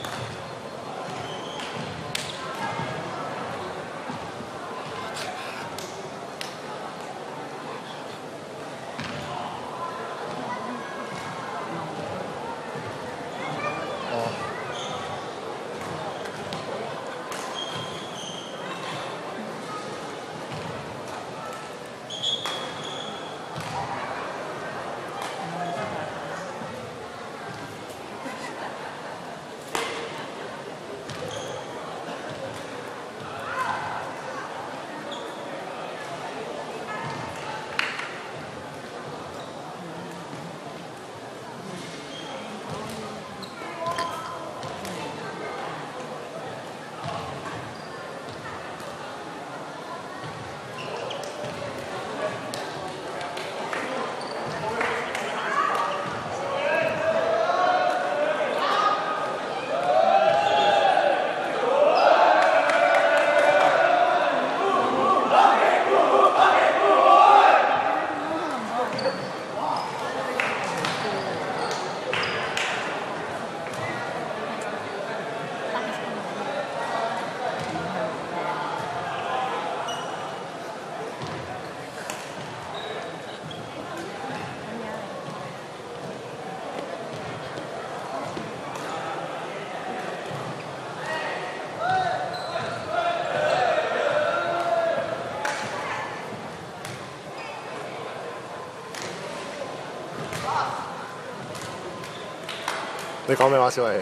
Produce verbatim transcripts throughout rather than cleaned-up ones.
你講咩話，小慧？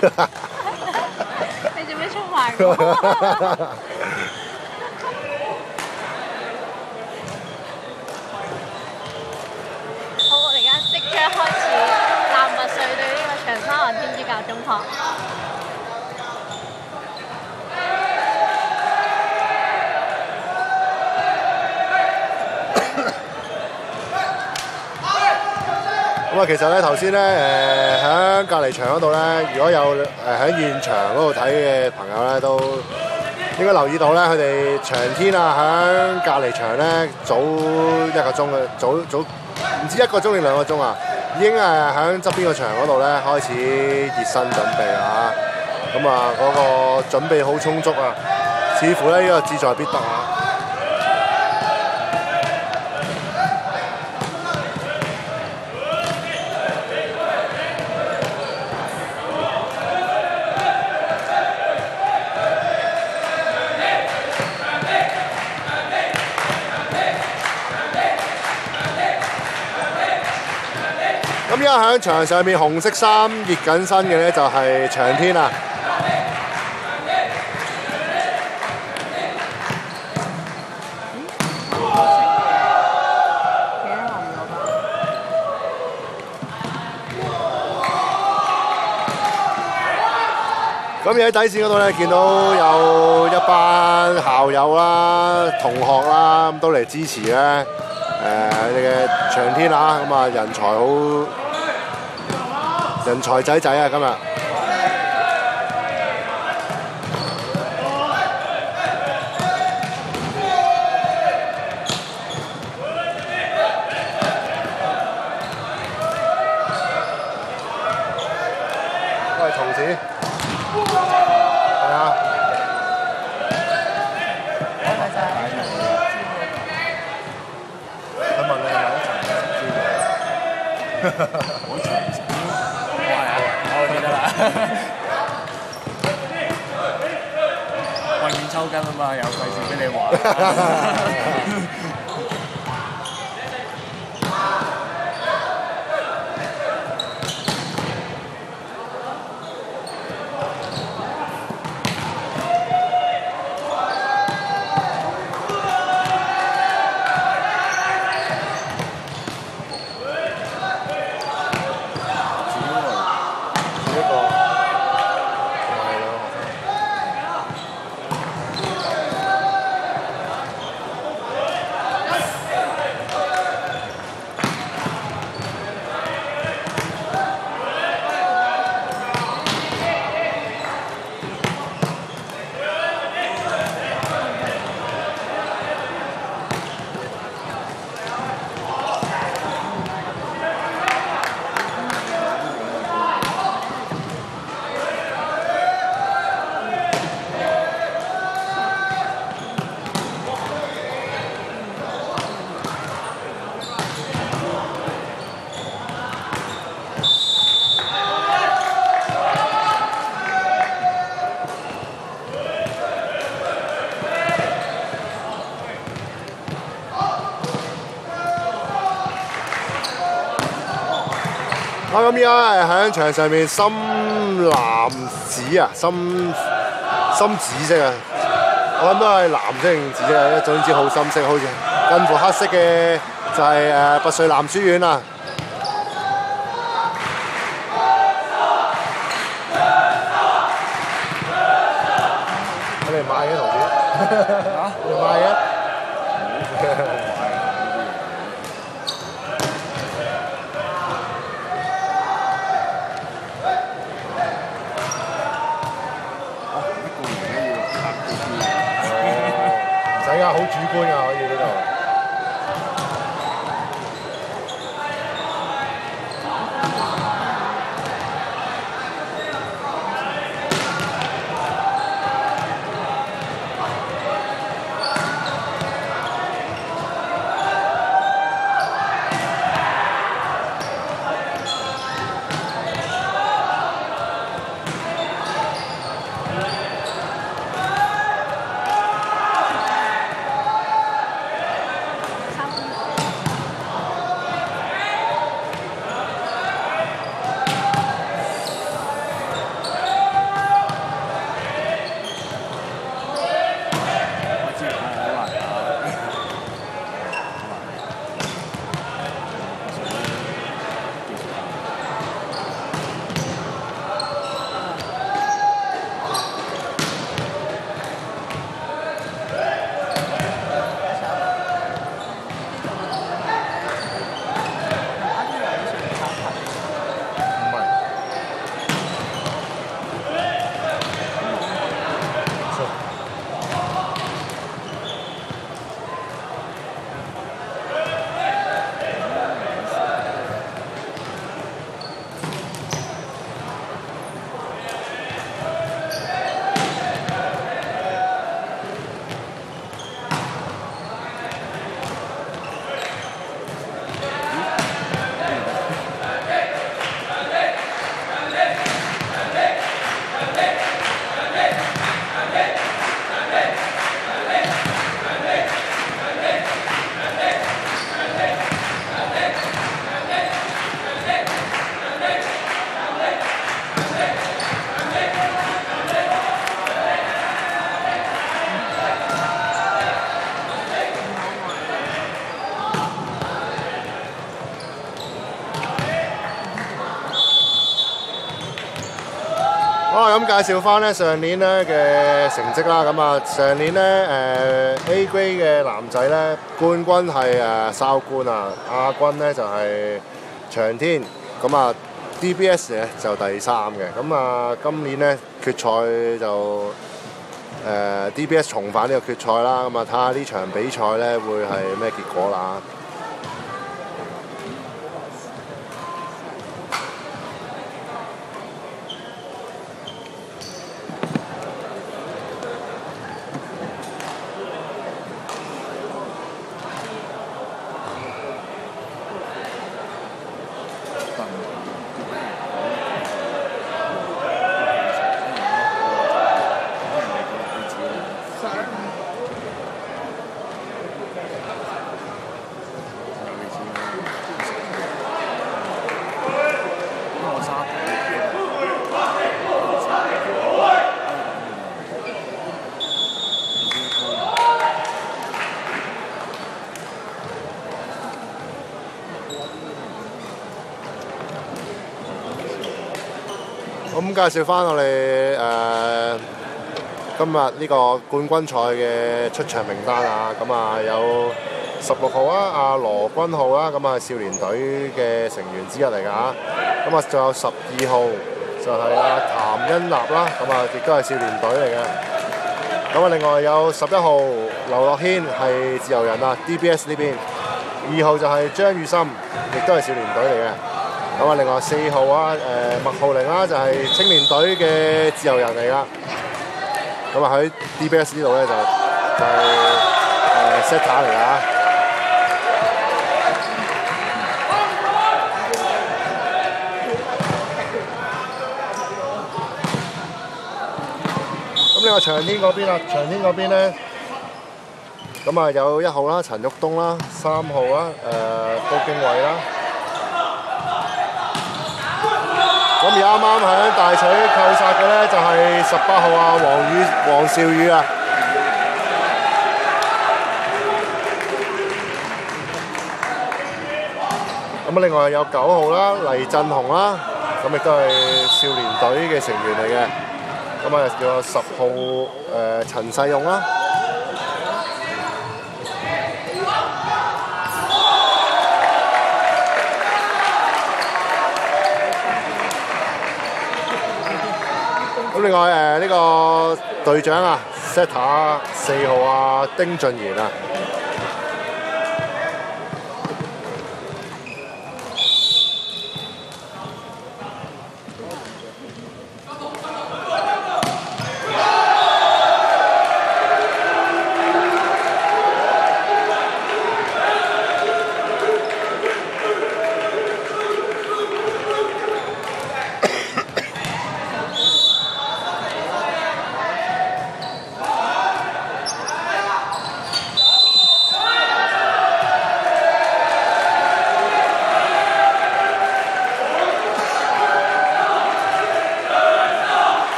你做咩出賣我？好，我哋而家即將開始南密水對呢個長沙灣天主教中學。 咁啊，其實咧頭先咧誒喺隔離場嗰度咧，如果有誒喺現場嗰度睇嘅朋友咧，都應該留意到咧，佢哋長天啊喺隔離場咧早一個鐘嘅，早早唔知一個鐘定兩個鐘啊，已經誒喺側邊個場嗰度咧開始熱身準備啊，咁啊嗰個準備好充足啊，似乎咧呢個志在必得啊！咁依家喺場上面紅色衫熱緊身嘅咧就係長天啊！咁而喺底線嗰度咧，見到有一班校友啦、同學啦，咁都嚟支持咧。誒，你嘅長天啊，咁啊人才好，人才仔仔啊，今日。喂，松子。係啊。佢問你係咪一齊食豬嘅？好長食豬，我係啊，我記得啦。 為免抽筋啊嘛，有費事俾你玩。 啊咁依家係喺場上面深藍紫啊，深深紫色啊，我諗都係藍色定紫色啊，總之好深色，好似近乎黑色嘅就係誒拔萃男書院啊。你哋買嘅同事？嚇？你哋買嘅？唔使㗎，好主觀㗎，可以呢度。好啦，咁介紹翻咧上年咧嘅成績啦。咁啊，上年咧誒 A grade 嘅男仔咧冠軍係誒哨冠啊，亞軍咧就係長天。咁啊 D B S 咧就第三嘅。咁啊，今年咧決賽就誒、呃、D B S 重返呢個決賽啦。咁啊，睇下呢場比賽咧會係咩結果啦。咁介紹翻我哋誒、呃、今日呢個冠軍賽嘅出場名單啊！咁啊有十六號啊，阿羅君浩啦，咁啊少年隊嘅成員之一嚟㗎嚇。咁啊仲有十二號就係阿譚欣立啦，咁啊亦都係少年隊嚟嘅。咁啊另外有十一號劉樂軒係自由人啊 ，D B S 呢邊。二號就係張宇森，亦都係少年隊嚟嘅。咁啊，另外四號啊，誒、呃、麥浩寧啦，就係、是、青年隊嘅自由人嚟噶。咁啊喺 D B S 呢度咧就就係誒 setter 嚟噶。咁另外長天嗰邊啊，長天嗰邊咧，咁啊有一號啦，陳旭東啦，三號啦，誒、呃、高經緯啦。 咁而啱啱喺大取扣殺嘅咧就係十八號啊黃宇黃兆宇啊。咁另外有九號啦黎振雄啦，咁亦都係少年隊嘅成員嚟嘅。咁啊仲有十號誒、呃、陳世勇啦。咁另外誒呢、呃這個隊長啊 Setter 四號啊丁俊賢啊。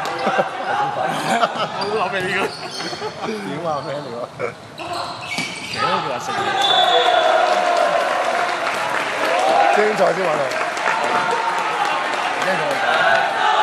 我都諗起呢個。 點話咩嚟㗎？ 其實都叫阿食嘢。 精彩先揾佢。 聽到我講。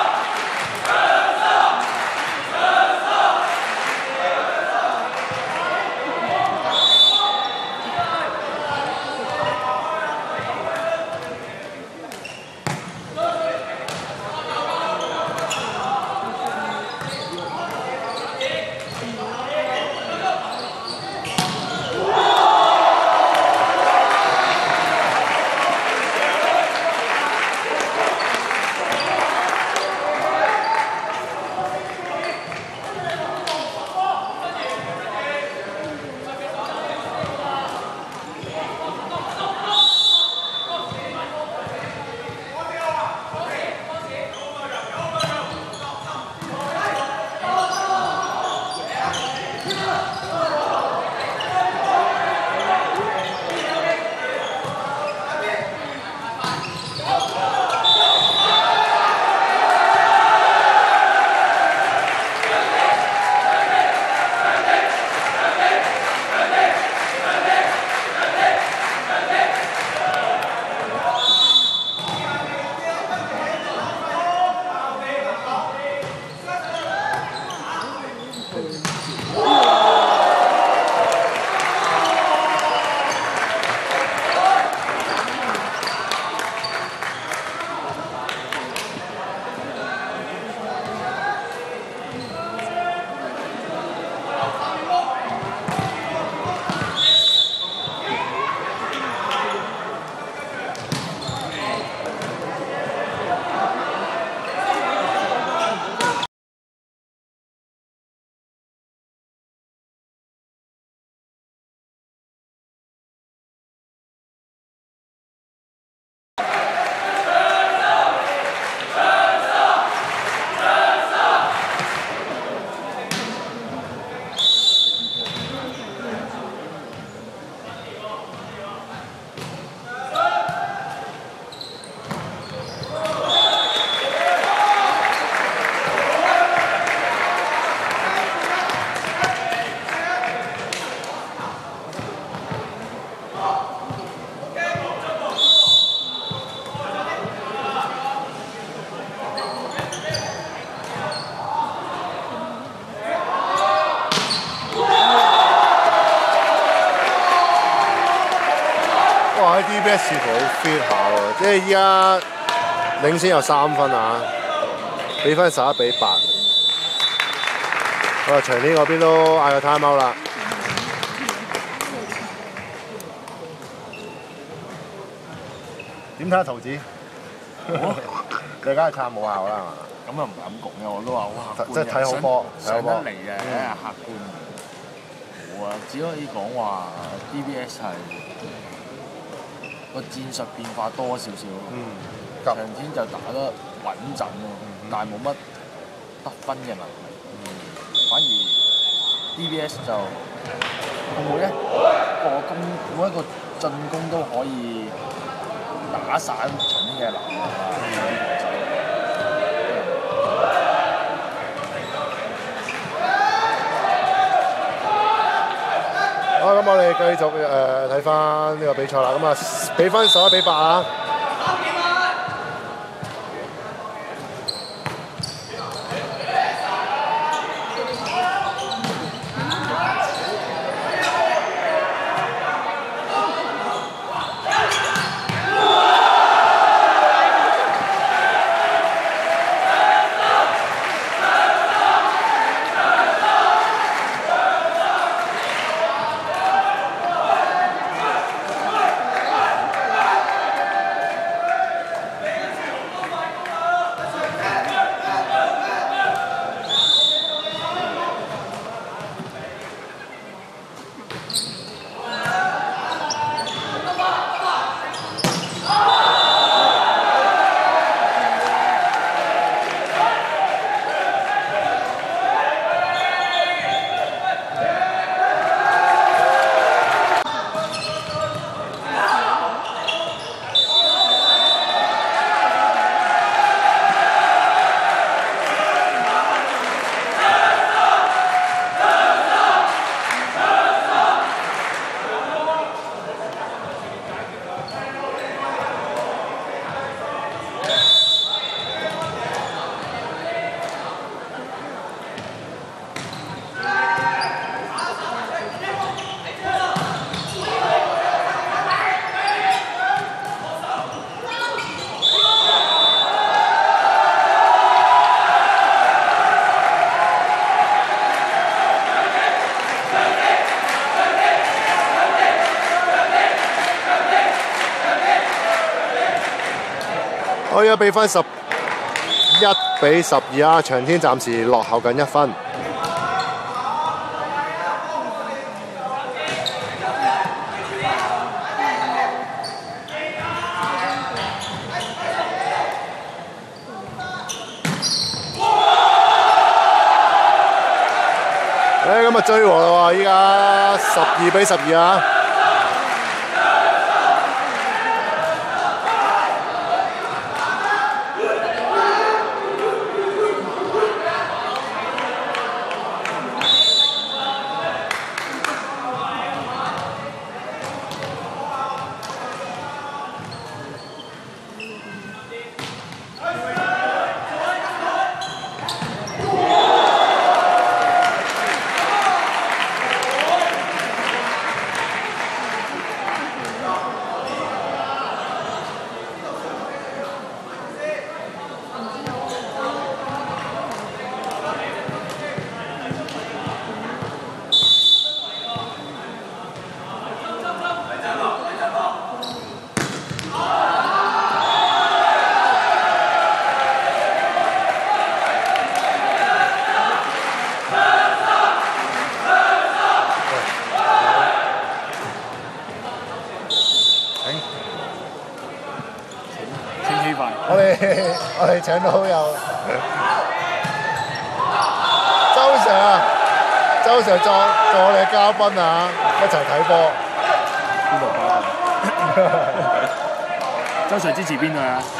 哇！喺 D B S 似乎好 fit 下喎，即係依家領先有三分啊，比分十一比八。好啦，長天嗰邊都嗌個 time out 啦。點睇下桃子？你梗係撐冇效啦，係嘛？ 咁又唔敢講嘅，我都話好客觀嘅， 即係睇好波，睇好上波得嚟嘅，睇下客觀。冇啊，只可以講話 D B S 係個戰術變化多少少。 嗯， 長天就打得穩陣咯，但係冇乜得分嘅問題。反而 D B S 就佢每一個攻每一個進攻都可以打散長天嘅能力啊！ 好，咁我哋繼續誒睇翻呢個比賽啦。咁啊，比分十一比八啊。 我而家比分十一比十二啊，長天暫時落後緊一分。誒咁啊追和啦喎！依家十二比十二啊！我哋我哋請到有周 Sir 啊，周 Sir 作做我哋嘅嘉賓啊，一齊睇波。 邊度嘉賓？周 Sir 支持邊隊啊？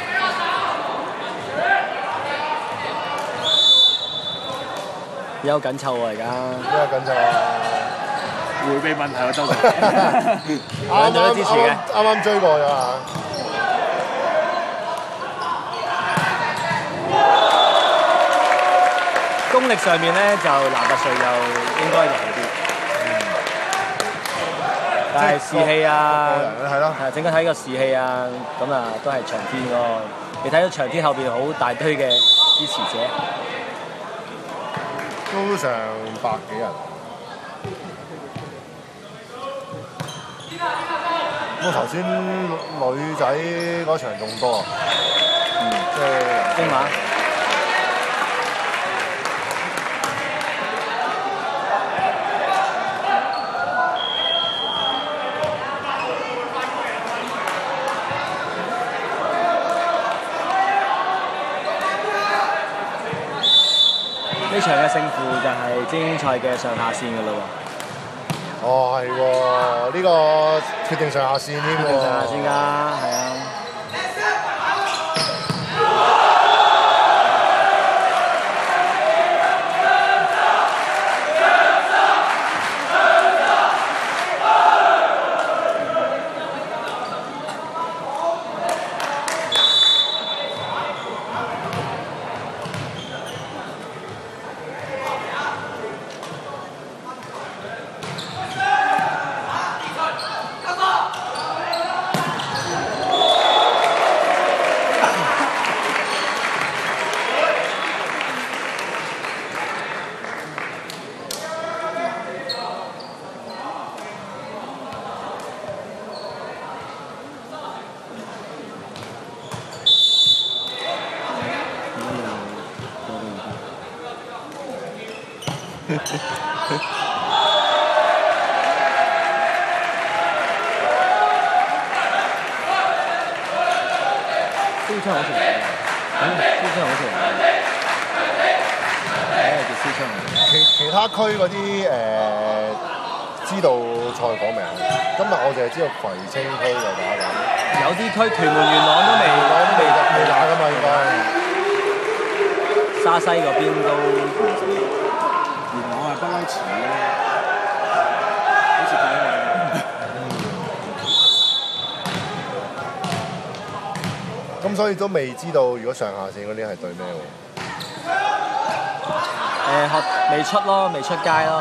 有緊湊喎而家， 邊個緊湊啊？ 迴避問題啊，周 Sir。 兩隊都支持嘅， 啱啱追過咗啊！ 功力上面咧就南拔萃又應該弱啲，但係士氣啊， 係咯， 係整體睇個士氣啊，咁啊都係長天嗰個。你睇到長天後邊好大堆嘅支持者， 都成百幾人。咁頭先女仔嗰場仲多，嗯，即係兵馬。呢場嘅勝負就係精英賽嘅上下線㗎啦喎。 哦，係喎，呢個決定上下線添喎。 決定上下線㗎，係啊。燒槍好似嚟嘅，燒槍好似嚟嘅，誒叫燒槍。 其其他區嗰啲誒知道賽果未啊？今日我淨係知道葵青區就打緊。 有啲區屯門元朗都未， 都未未打㗎嘛，應該。 沙西嗰邊都完成。 元朗係不嬲遲嘅，好似講嘅。 咁所以都未知道，如果上下線嗰啲係對咩喎？ 誒學未出咯，未出街咯。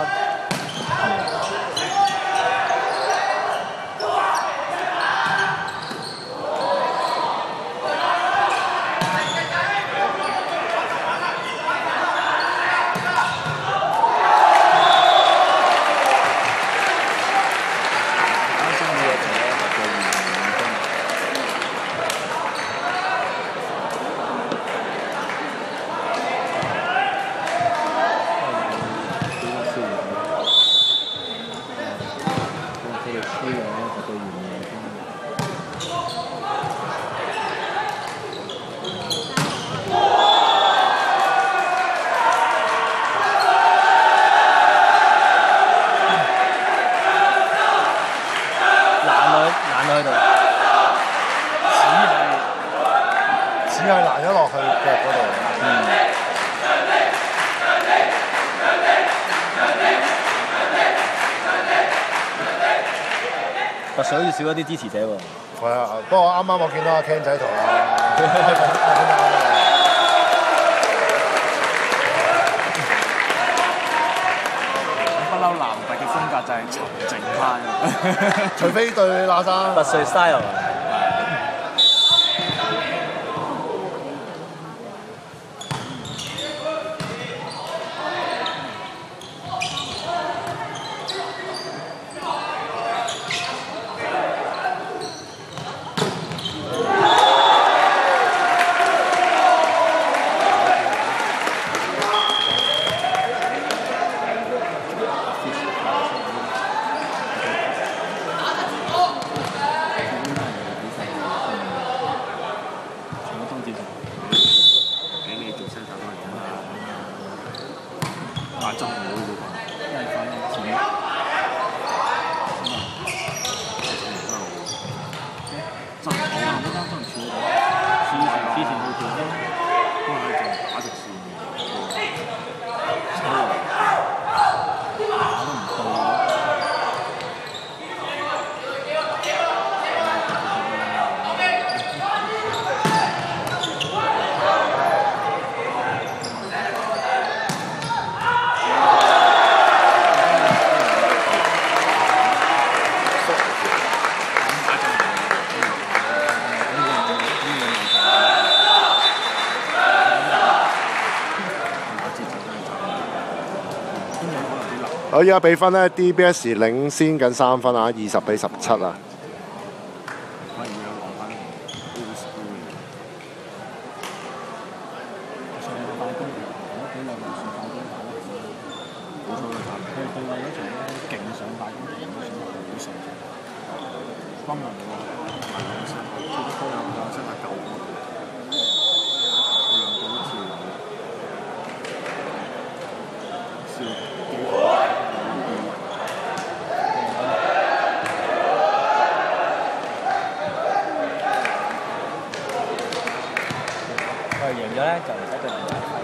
係攔咗落去腳嗰度。 嗯。拔萃好似少咗啲支持者喎。 係啊，不過啱啱我見到阿 Ken 仔同阿不嬲南特嘅風格就係沉靜派， 除非對喇沙。 拔萃 style 啊！ 我依家比分咧 ，D B S 領先緊三分啊，二十比十七啊。 贏咗咧就唔使對人哋費。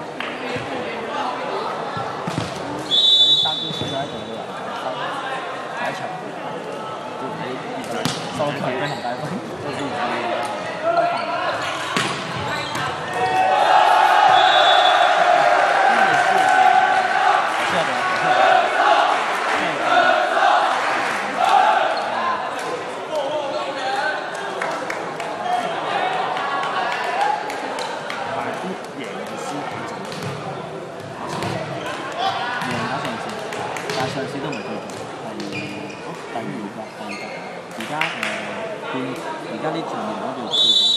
頭先三邊輸咗一定要人哋分第一場，要俾收強俾恒大分，都先唔可上次都唔係最勁，係第二格、第二格。而家誒變，而家呢場面攞住最早。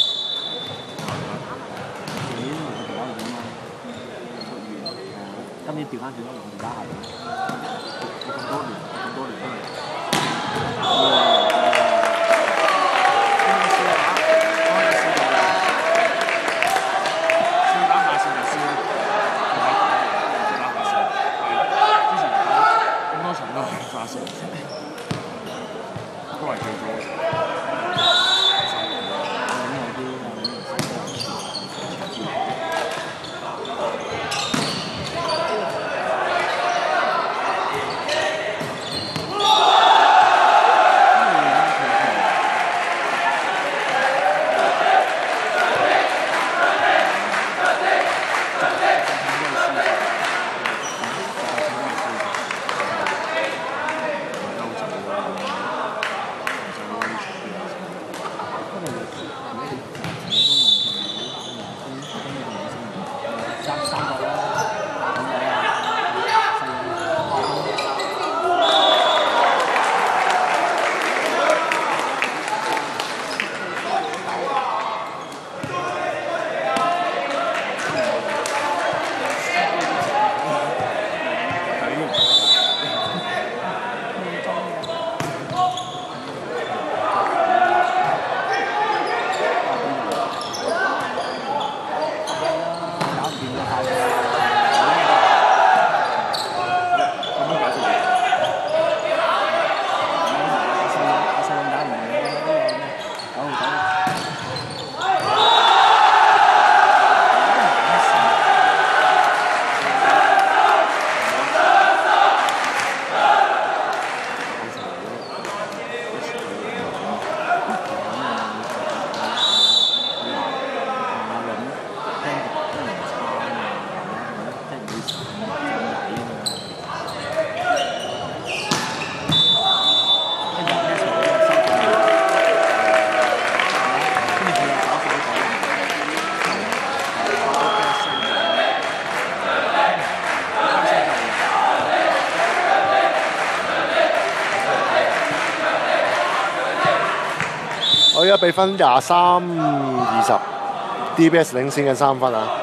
幾年佢哋攞住點啊？今年調翻轉咯，我哋打下邊。咁多年，咁多年都係。都係最早嘅。 我而家比分廿三二十 ，D B S 領先緊三分啊！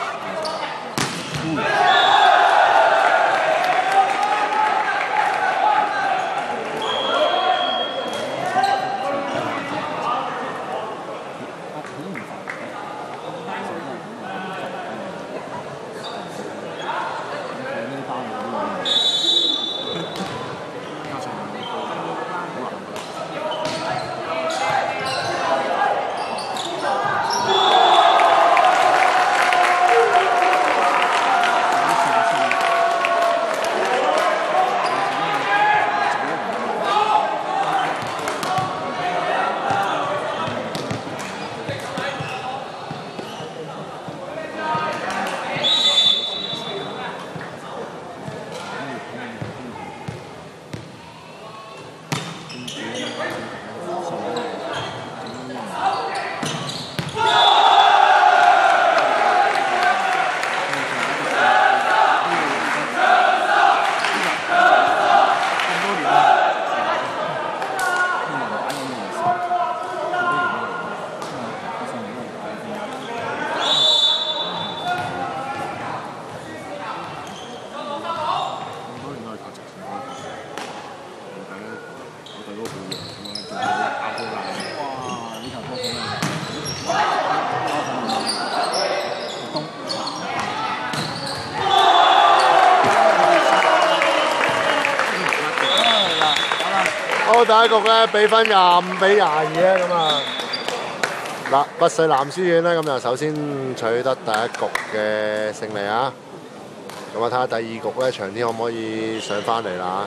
好，第一局咧比分廿五比廿二啊，咁啊嗱，拔萃男書院咧咁就首先取得第一局嘅勝利啊，咁啊睇下第二局咧長天可唔可以上翻嚟啦？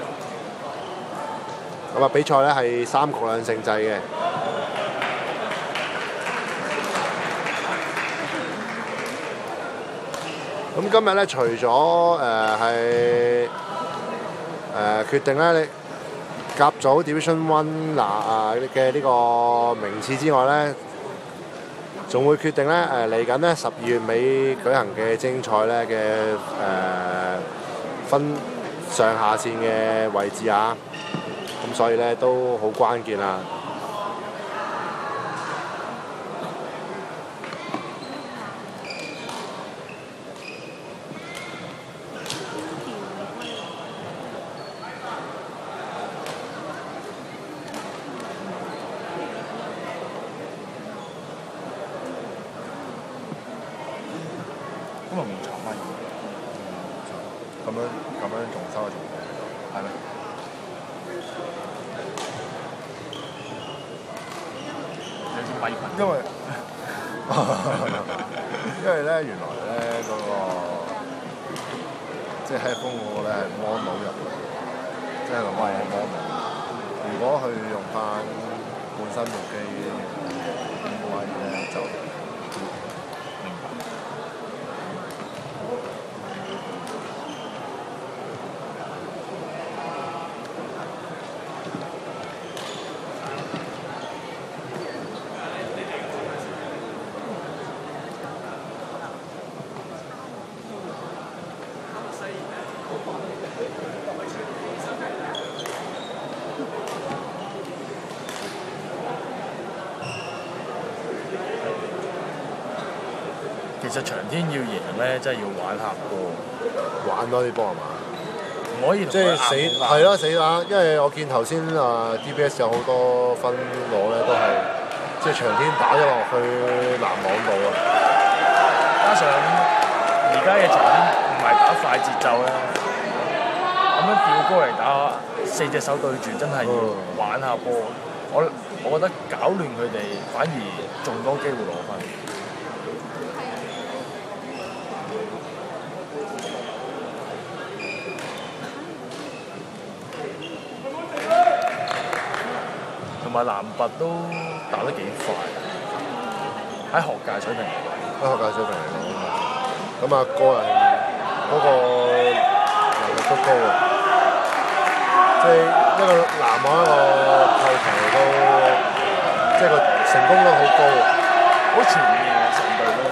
咁啊比賽咧係三局兩勝制嘅。咁今日咧除咗誒係誒決定咧你甲組 Division One 嗱啊嘅呢個名次之外咧，仲會決定咧誒嚟緊咧十二月尾舉行嘅精賽咧嘅誒分上下線嘅位置啊，咁所以咧都好關鍵啊！ 咁啊唔長咪， 咁樣咁樣仲收得仲係咩？有啲咪群， 因為因為咧原來咧嗰、那個即係 headphone 嗰個咧係 mono 入嚟，即係個 mono。如果佢用翻本身部機嗰位咧就明白。 其實長天要贏咧，真係要玩下波， 玩多啲波係嘛？ 唔可以即係死係咯死打，因為我見頭先啊 D B S 有好多分攞咧，都係即係長天打咗落去籃網度啊！ 加上而家嘅長天唔係打快節奏咧，咁樣吊高嚟打四隻手對住，真係要玩下波。我我覺得搞亂佢哋，反而仲多機會攞分。同埋南拔都打得幾快，喺學界水平嚟講， 喺學界水平嚟講，咁啊個人嗰個能力都高啊！即係一個籃網一個扣球都，即係個成功率好高啊！ 好全面啊，成隊都。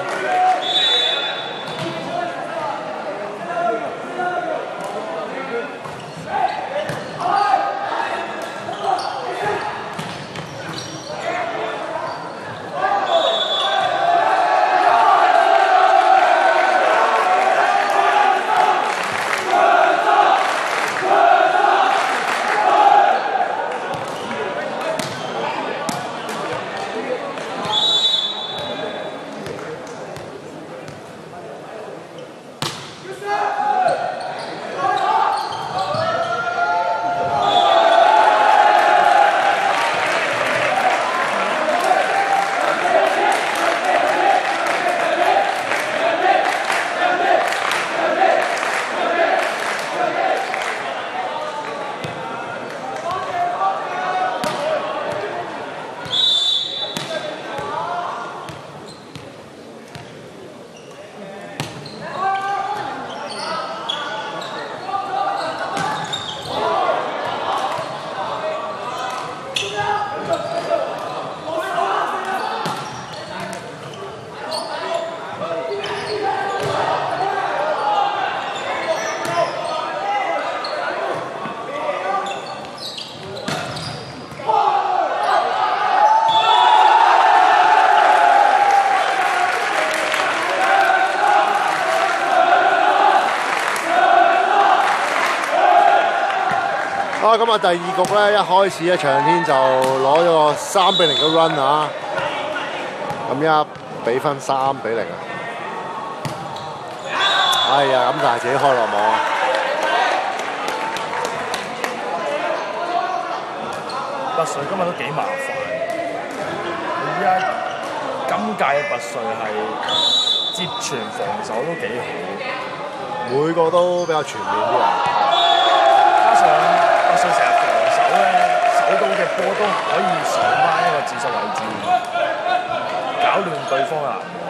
好，咁啊第二局咧一開始咧長天就攞咗個三比零嘅 run 啊，咁而家比分三比零啊！哎呀，咁但係自己開落網啊！ 拔萃今日都幾麻煩，而家今屆嘅拔萃係接傳防守都幾好， 每個都比較全面啲啊！ 加上拔萃成日防守咧，守到嘅波都可以上翻一個自述位置，搞亂對方嘅籃網。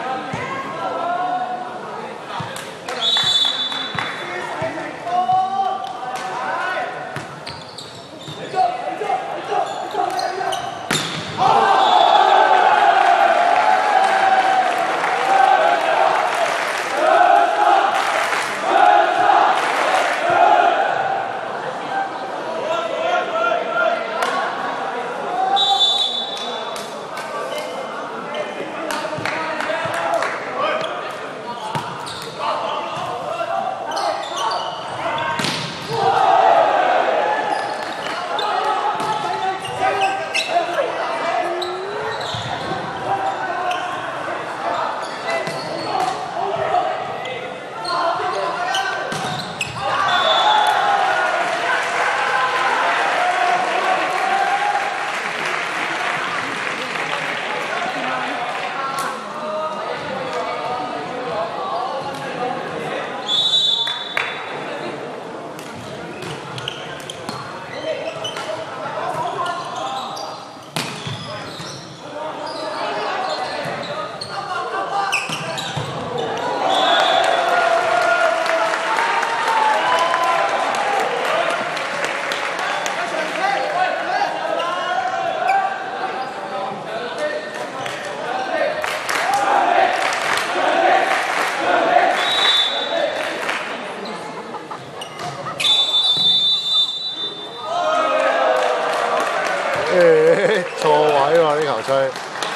錯位喎呢球吹，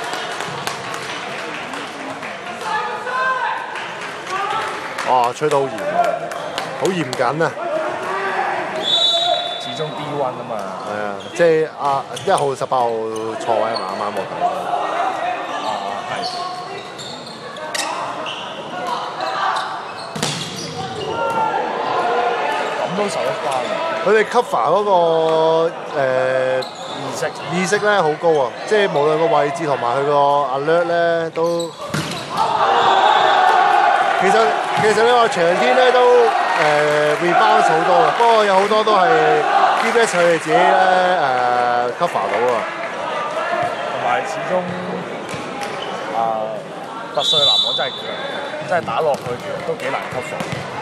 哇吹到好嚴啊，好嚴謹啊！ 始終 D 一啊嘛。 係啊，即係啊一號十八號錯位係嘛？啱啱我睇。 啊係。咁都受得翻嘅。 佢哋 cover 嗰個誒意識意識咧好高啊！即係無論個位置同埋佢個 alert 咧都，其實其實你話長天咧都誒 rebound 好多嘅，不過有好多都係 D B S 佢哋自己咧誒 cover 到啊。 同埋始終啊，拔萃籃網真係強，真係打落去都幾難 cover。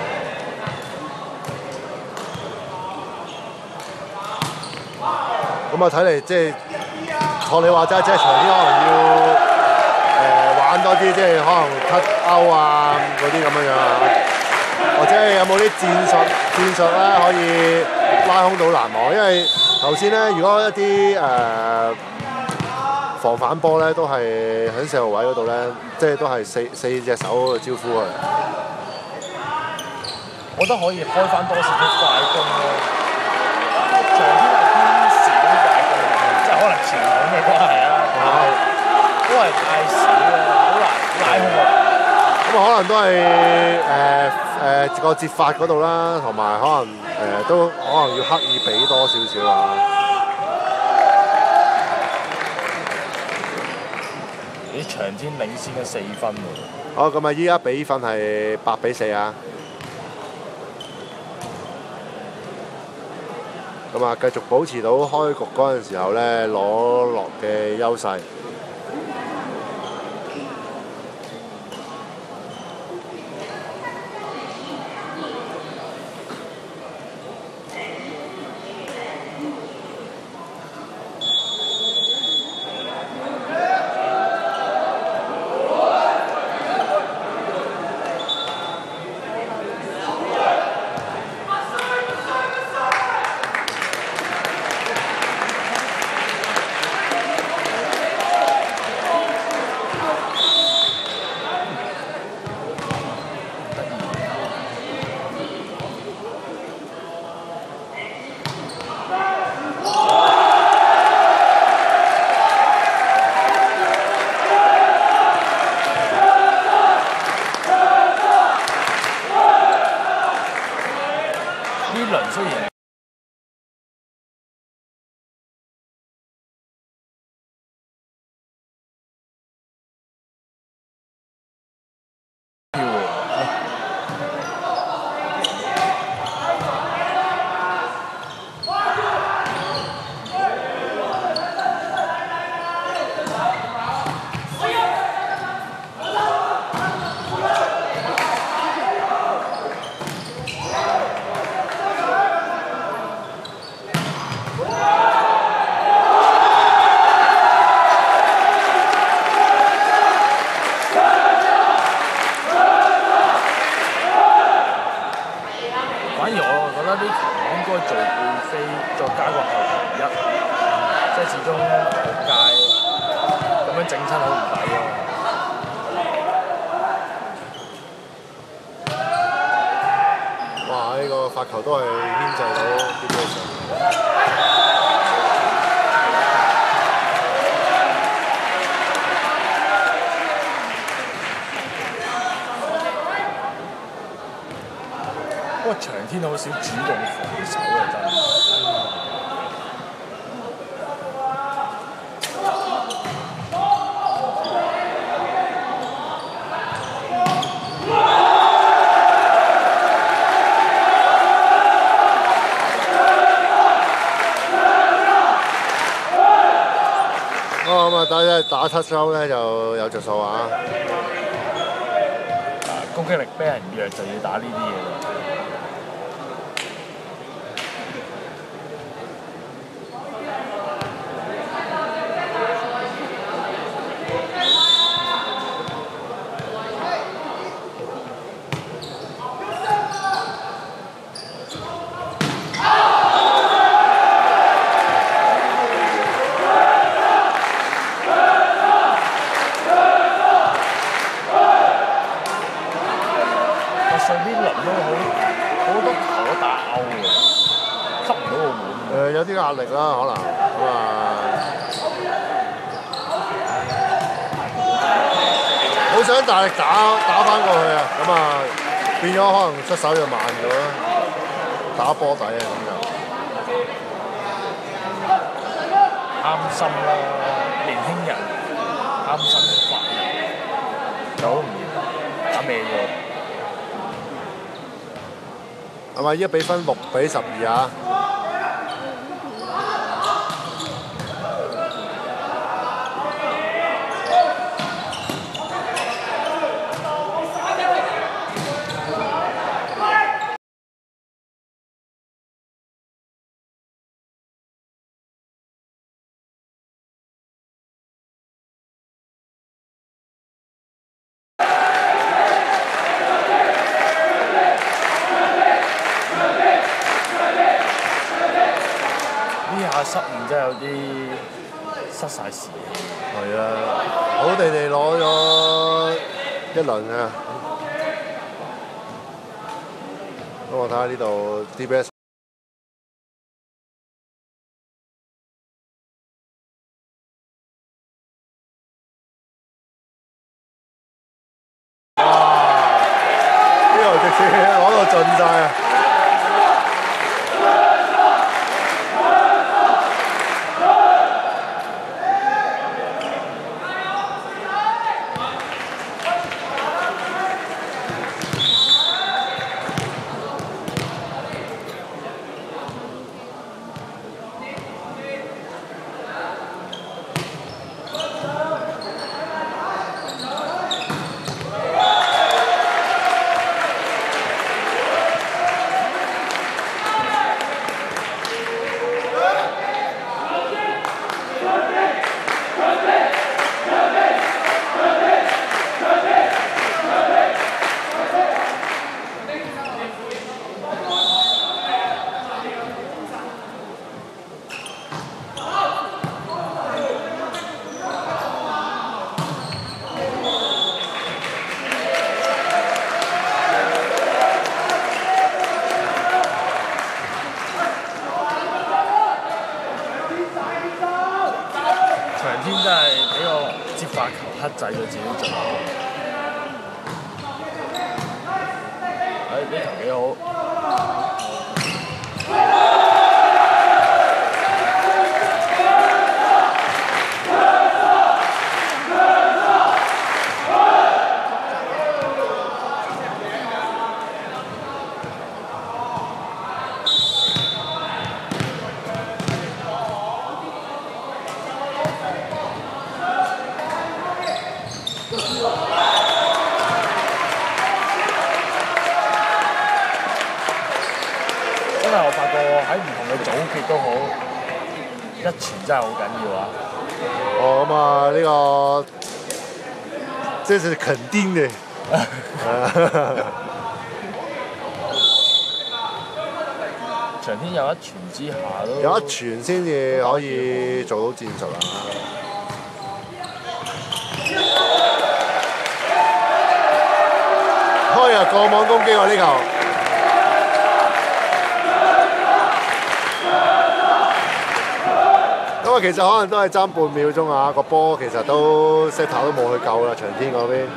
咁啊睇嚟即係學你話齋，即係長天可能要誒、呃、玩多啲，即係可能 cut out 啊嗰啲咁樣樣啊，或者有冇啲戰術戰術咧可以拉空到籃網？因為頭先咧，如果一啲誒、呃、防反波咧，都係喺四號位嗰度咧，即係都係四四隻手招呼佢。 我覺得可以開翻多少啲快攻咯。長天係偏少快攻，即係可能傳統嘅關係啊，都係太少啦，好難拉空啊。 咁啊，可能都係誒誒個接法嗰度啦，同埋可能誒、呃、都可能要刻意俾多少少啊。 你長天領先咗四分喎。 好，咁啊，依家比分係八比四啊。咁啊，繼續保持到開局嗰陣時候咧攞落嘅優勢。 樣整親好唔抵咯。 哇！呢、個發球都係牽制到 D B S。 不過長天好少主動防守啊，真係。 哦，咁啊，打打七周咧就有着數啊！ 攻擊力俾人弱就要打呢啲嘢啦。上邊輪都好好多球都打勾嘅，吸唔到個門。 誒、有啲壓力啦，可能咁啊，好想大力打打翻過去啊！咁啊，變咗可能出手就慢咗啦，打波底啊咁就。 啱心啦，年輕人啱心發力，就好容易打咩咗。 係咪依家比分六比十二啊？ 失誤真係有啲失晒時。 係啊，好地地攞咗一輪啊！咁我睇下呢度 D B S。哇！呢度直接攞到盡晒啊！ 長天真係俾個接發球克制咗自己做。誒呢球幾好。真係我發覺喺唔同嘅組別都好，一傳真係好緊要啊！ 哦，咁啊呢個這是肯定的。 長天有一傳之下都有一傳先至可以做到戰術啊！ 過網攻擊喎呢球。咁啊，其實可能都係爭半秒鐘啊，個波其實都 set 頭都冇去夠啦，長天嗰邊。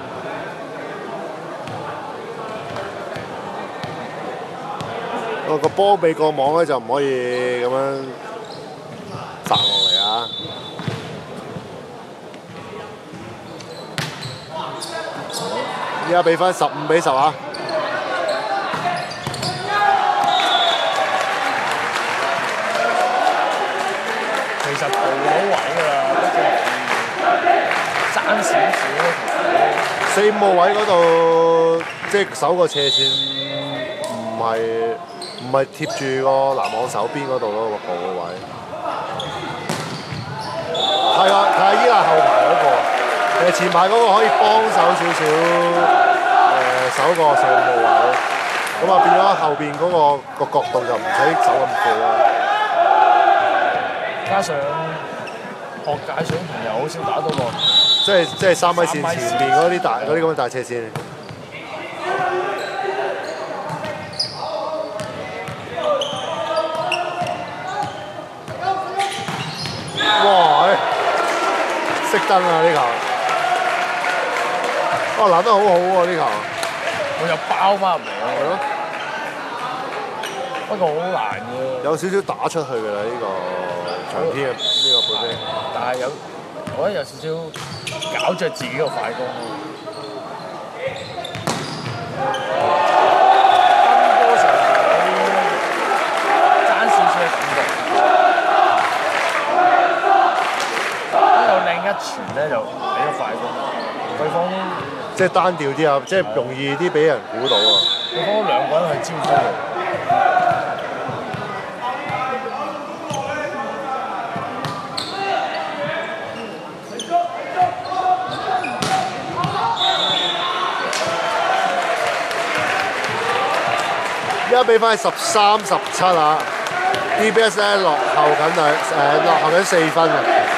個個波未過網咧就唔可以咁樣擲落嚟啊！而家比分十五比十啊！ 其實到到位㗎啦，爭少少咯。 四五號位嗰度，即係守個斜線唔係唔係貼住個籃網手邊嗰度咯，個步個位。係啊，係啊，依賴後排嗰、那個，誒前排嗰個可以幫手少少，誒守個四五號位，咁啊變咗後邊嗰、那個、個角度就唔使守咁闊啦。 加上學界水平又好少打到個， 即係即係三米線前面嗰啲大嗰啲咁嘅大斜線。哇！熄燈啊呢球！哇攔得好好喎呢球！ 佢又包翻入嚟啊！ 係咯。 不過好難嘅。 有少少打出去㗎啦呢個長天嘅呢個背飛。 但係有，我覺得有少少搞着自己個快攻咯。分波上爭少少嘅感覺。有另一傳咧就俾咗快攻，對方即係單調啲啊，即係容易啲俾人估到啊！ 對方兩個人去招呼佢。 而家比分係十三十七啊 ！D B S 咧落後緊兩誒落後緊四分啊！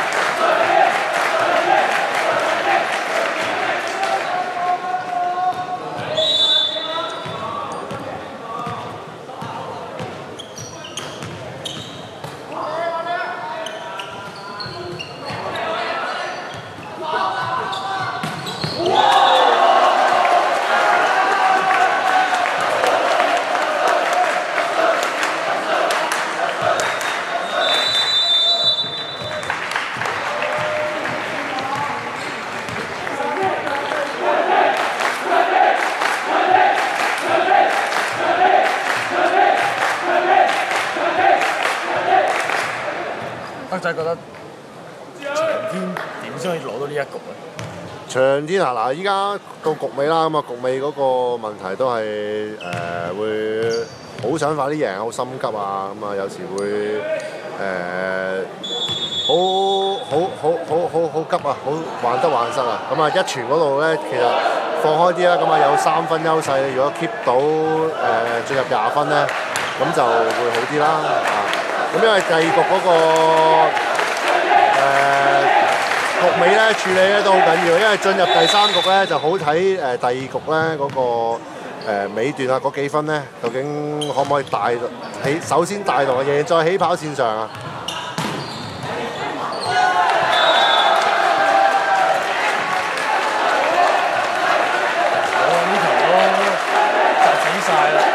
德仔覺得長天點先可以攞到呢一局咧？ 長天啊嗱，依家到局尾啦，咁啊局尾嗰個問題都係誒、呃、會好想快啲贏，好心急啊，咁啊有時會誒好好好好好好急啊，好患得患失啊，咁啊一傳嗰度咧其實放開啲啦，咁啊有三分優勢，如果 keep 到誒、呃、進入廿分咧，咁就會好啲啦啊！咁因為第二局嗰、那個、呃、局尾咧處理咧都好緊要，因為進入第三局咧就好睇誒、呃、第二局咧嗰、那個誒、呃、尾段啊嗰幾分咧，究竟可唔可以帶起首先帶動嘅嘢，再起跑線上啊？ 我呢球都就死晒啦！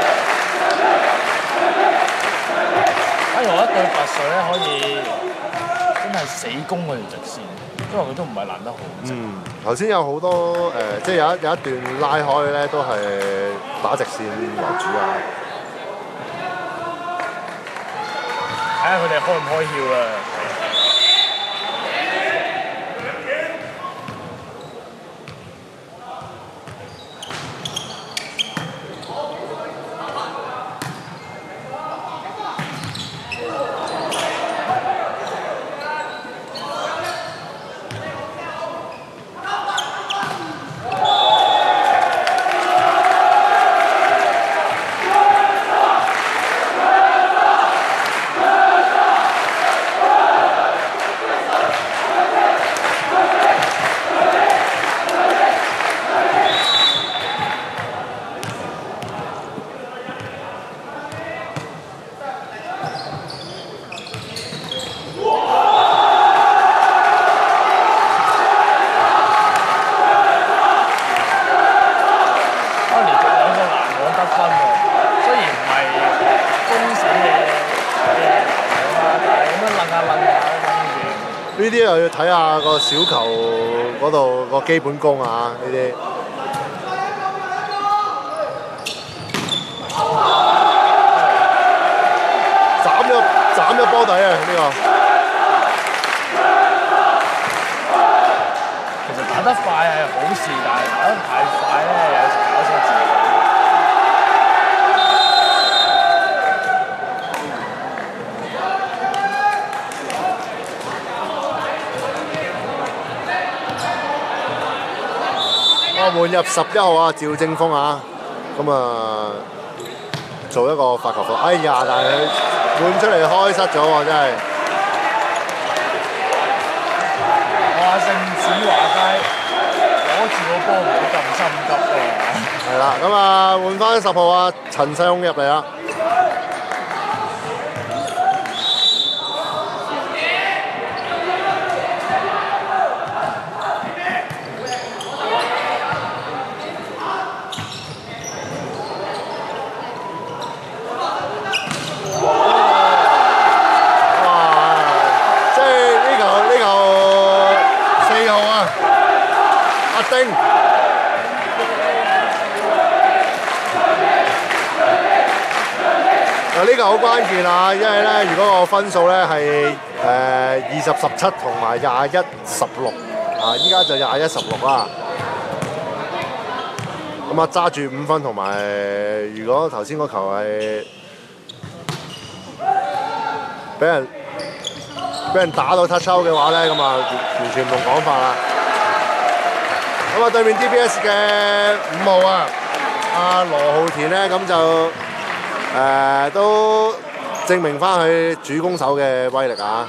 反而我覺得對拔萃咧可以真係死攻嗰條直線，因為佢都唔係攔得好直。 嗯，頭先有好多誒、呃，即係有一有一段拉開咧，都係打直線為主啊。 睇下佢哋開唔開竅啦。 又要睇下個小球嗰度個基本功啊呢啲。斬咗斬咗波底啊！呢、這個其實打得快係好事，但係打得太快咧，有時搞錯自己。 我換入十一號啊，趙正峰啊，咁啊做一個發球課。哎呀，但係佢換出嚟開失咗喎，真係。 哇！聖子華街攞住個波唔好咁心急喎。 係啦，咁啊換翻十號啊，陳世雄入嚟啦。丁嗱呢個好關鍵啊，因為咧，如果個分數咧係誒二十十七同埋廿一十六啊，依家就廿一十六啦。咁啊揸住五分同埋，如果頭先嗰球係俾人俾人打到 touch out 嘅話咧，咁啊完全唔同講法啦。咁啊，對面 D B S 嘅五號啊，阿羅浩田咧，咁就誒、呃、都證明翻佢主攻手嘅威力啊！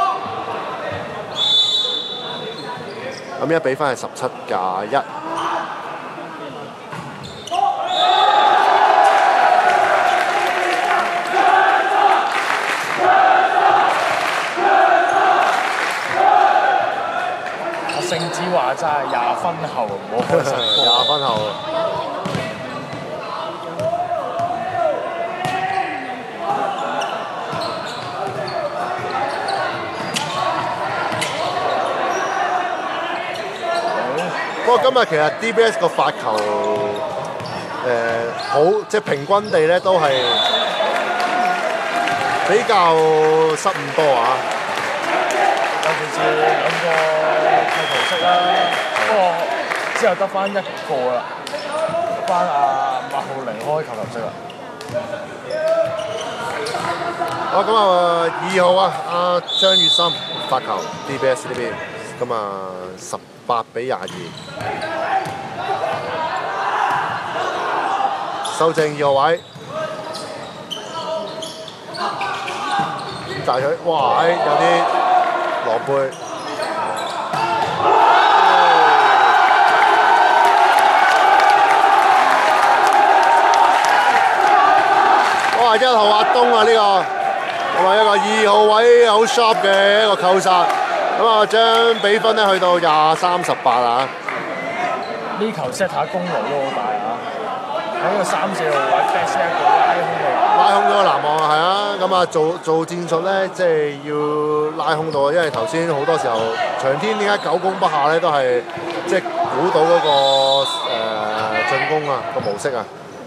咁一比分係十七加一。 聖子話齋廿分後唔好開十波。 廿分後。不過今日其實 D B S 個發球誒、呃、好，即係平均地咧都係比較失誤多啊。 尤其是兩個。球色啦，不過之後得翻一個啦，得翻阿麥浩寧開球球色啦。 好咁啊，二號啊，阿張月森發球 D B S 呢邊，咁啊十八比廿二。修正二號位，咁大佢，哇！有啲狼狽。哇！一號阿東啊，呢、這個咁啊一個二號位好 sharp 嘅一個扣殺，咁啊將比分咧去到廿三十八啊！ 呢球 set 下功勞都好大啊！喺個三四號位 back set 一個拉空嘅拉空咗個籃網啊，係啊！咁啊做做戰術咧，即係要拉空到，因為頭先好多時候長天點解久攻不下咧，都係即係估到嗰、那個誒、呃、進攻啊個模式啊！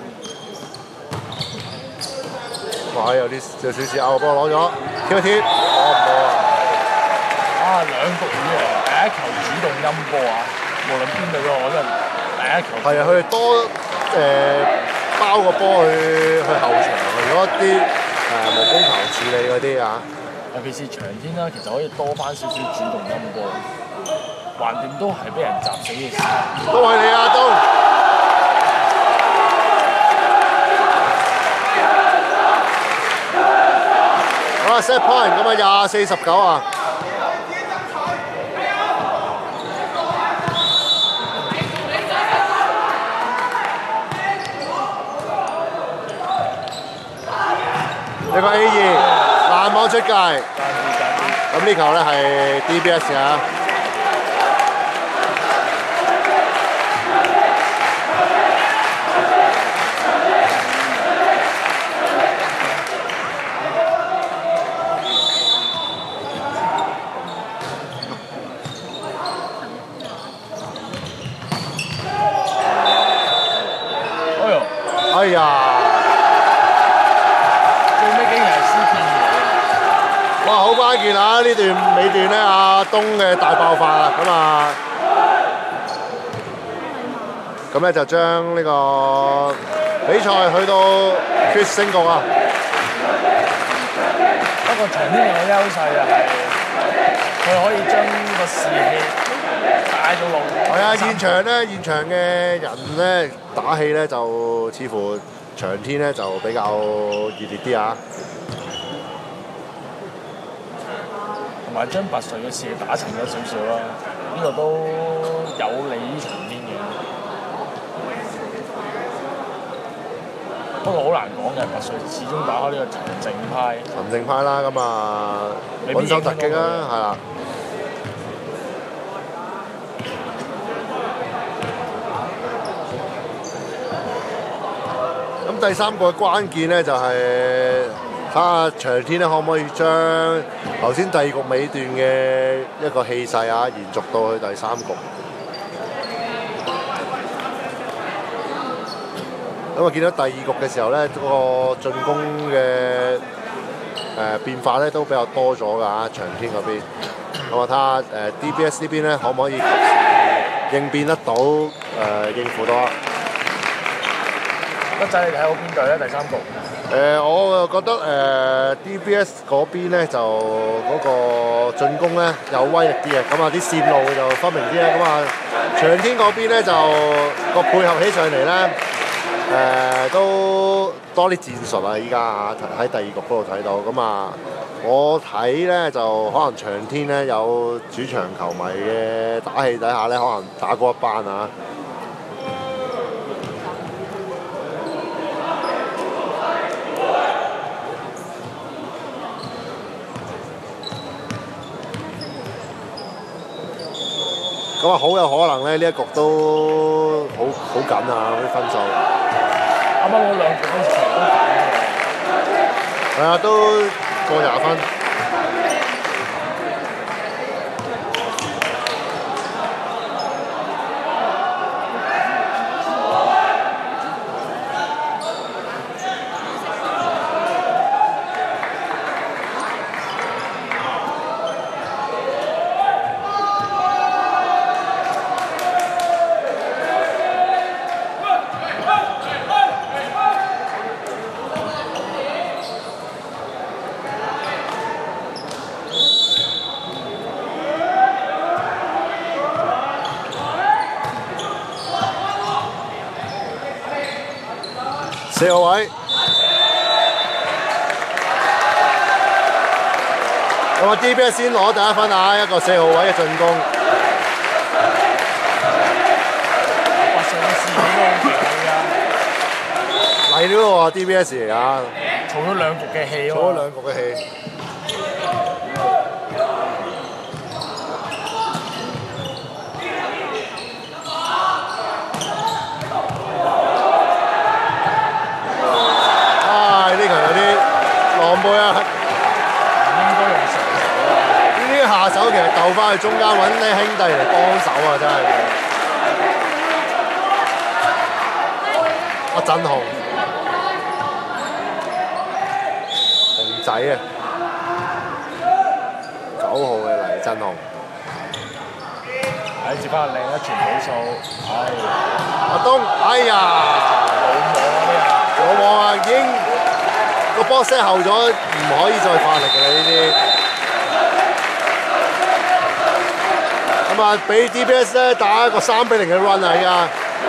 哇！有啲有少少拗波攞咗，貼一貼，攞唔到啊！ 啊，兩局以嚟第一球主動陰波啊！無論邊隊都好，我覺得第一球。 係啊，佢哋多誒、呃、包個波去去後場，如果啲誒無攻球處理嗰啲啊， 尤其是長天啦，其實可以多翻少少主動陰波，橫掂都係俾人砸死嘅事。 都係你啊，東！好啦 ，set point 咁啊，廿四十九啊！呢個 A 二攔網出界，咁呢球咧係 D B S 啊！ 哎呀！ 最尾竟然係輸片嘅。 哇！好關鍵啊！呢段尾段咧，阿東嘅大爆發啊！咁啊，咁咧就將呢個比賽去到決勝局啊！ 不過長天嘅優勢就係佢可以將個士氣帶到落。 係啊，現場咧，現場嘅人咧打氣咧就似乎長天咧就比較熱烈啲啊！ 同埋將拔萃嘅士氣打沉咗少少啦，呢、這個都有利於長天嘅。不過好難講嘅，拔萃始終打開呢個陳靜派。 陳靜派啦，咁啊穩手突擊啦，係啦。咁第三個關鍵咧就係睇下長天咧可唔可以將頭先第二局尾段嘅一個氣勢啊延續到去第三局。咁啊，見到第二局嘅時候咧，嗰、那個進攻嘅誒、呃、變化咧都比較多咗㗎，長天嗰邊。咁啊，睇下誒 D B S 呢邊咧可唔可以及時應變得到誒、呃、應付到啊？ 德仔，你睇好邊隊咧？第三局？ 誒、呃，我覺得誒、呃、D B S 嗰邊咧就嗰個進攻咧有威力啲嘅，咁啊啲線路就分明啲咧，咁啊長天嗰邊咧就個配合起上嚟咧。誒、呃、都多啲戰術啊！依家嚇喺第二局嗰度睇到，咁啊，我睇咧就可能長天咧有主場球迷嘅打氣底下咧，可能打過一班啊！咁啊，好有可能咧，呢一局都好好緊啊！啲分數。 啱啱嗰兩局都成都緊嘅。 係啊，都過廿分。四號位，咁啊 D B S 先攞第一分啊！一個四號位嘅進攻。 拔萃嘅士氣都好強㗎。 嚟了喎 D B S 嚟㗎， 儲咗兩局嘅氣喎。 儲咗兩局嘅氣。狼狽啊！ 唔應該用上手。 呢啲下手其實鬥翻去中間揾啲兄弟嚟幫手啊！真係。阿振雄，熊仔啊！九號嘅黎振雄。 喺接翻個靚一傳比數，唉！ 阿東，哎呀！老網啊！老網啊！已經。個波 set 後咗，唔可以再發力㗎啦！呢啲咁啊，俾 D B S 咧打一個三比零嘅 run 啊！而家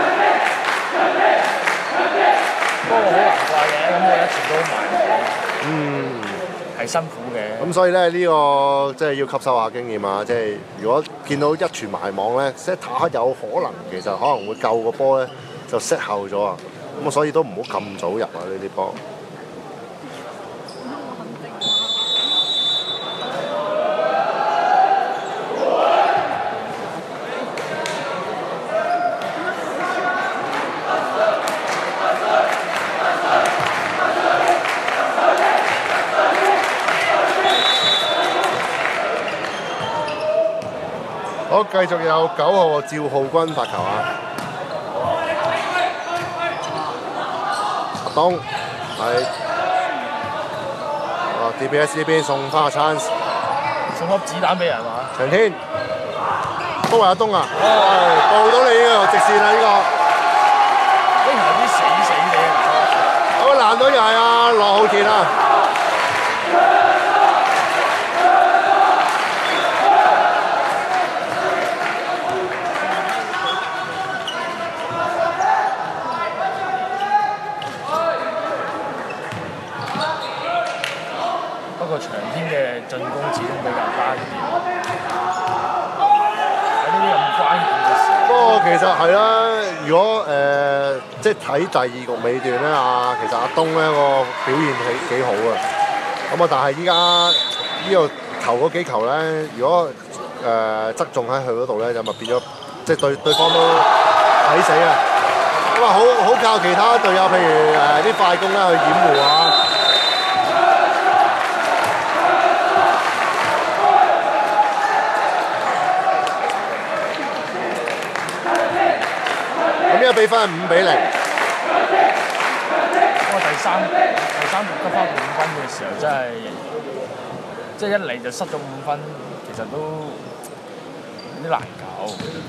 不過好難怪嘅，咁我一傳都埋網， 嗯， 係辛苦嘅。 咁所以咧呢、呢個即係要吸收下經驗啊！即係如果見到一傳埋網咧 set 打有可能其實可能會救個波咧就 set 後咗啊！咁啊，所以都唔好咁早入啊！呢啲波。好，繼續有九號趙浩君發球啊！ 東係啊 D B S 呢邊送翻個 chance， 送粒子彈俾人嘛？ 長天都係阿東啊！哦，報到你呢個直線啦呢個。 呢條有啲死死地啊！ 嗰個爛隊又係阿羅浩田啊！ 不過長天嘅進攻始終比較單調，喺呢啲咁關鍵嘅時候。 不過其實係啦，如果誒、呃、即係睇第二局尾段咧，啊其實阿東咧個表現係幾好啊。咁啊，但係依家呢個球嗰幾球咧，如果誒、呃、側重喺佢嗰度咧，就咪變咗即係對對方都抵死啊！咁啊，好好靠其他隊友，譬如誒啲、呃、快攻咧去掩護啊。咁呢個比分係五比零。 不過第三第三局得翻五分嘅時候，真係即係一嚟就失咗五分，其實都有啲難搞。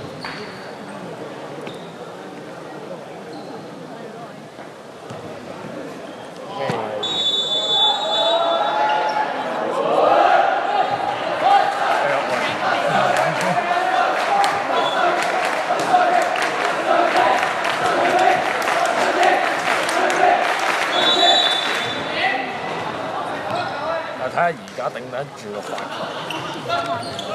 睇下而家頂唔頂得住個發球。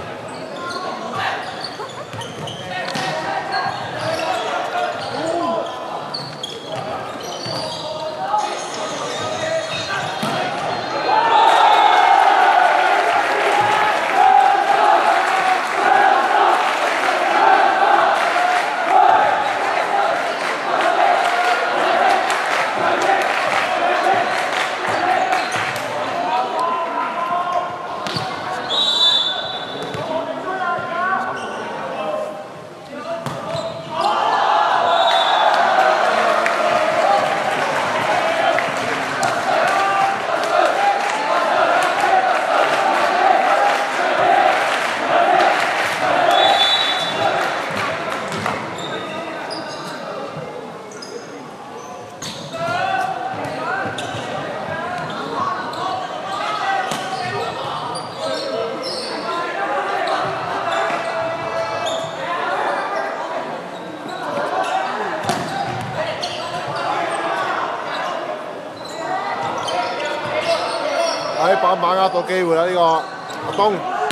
喺把把握到機會啦！呢、這個阿東，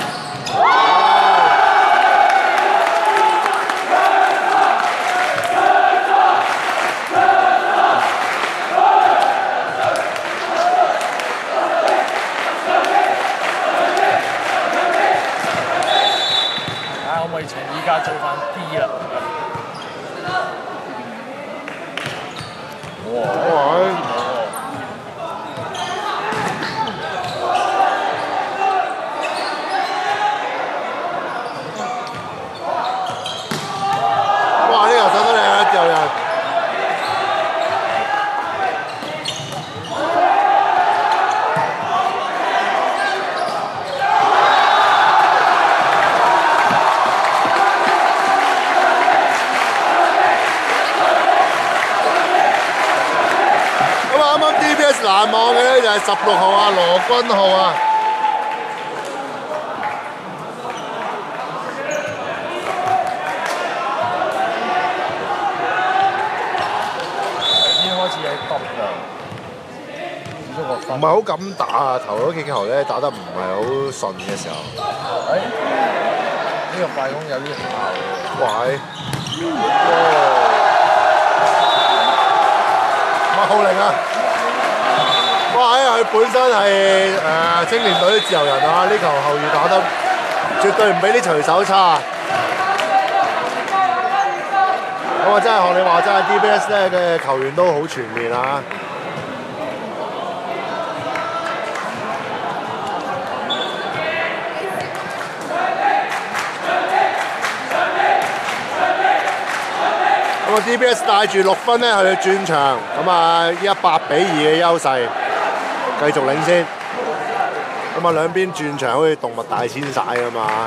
睇下可唔可以趁依家追翻 D 啦？哇！ 難忘嘅咧就係十六號啊，羅君浩啊。 已經開始喺篤啦， 唔係好敢打啊！頭嗰幾球咧打得唔係好順嘅時候。 誒，呢個快攻有啲效喎。 喂！麥浩寧啊！哇！佢本身係誒、呃、青年隊自由人啊，呢球後預打得絕對唔比啲隨手差。咁啊，真係學你話齋 ，D B S 咧嘅球員都好全面啊！咁啊， 咁啊 D B S 帶住六分咧去轉場，咁啊依家八比二嘅優勢，繼續領先。咁啊兩邊轉場好似動物大遷徙咁嘛。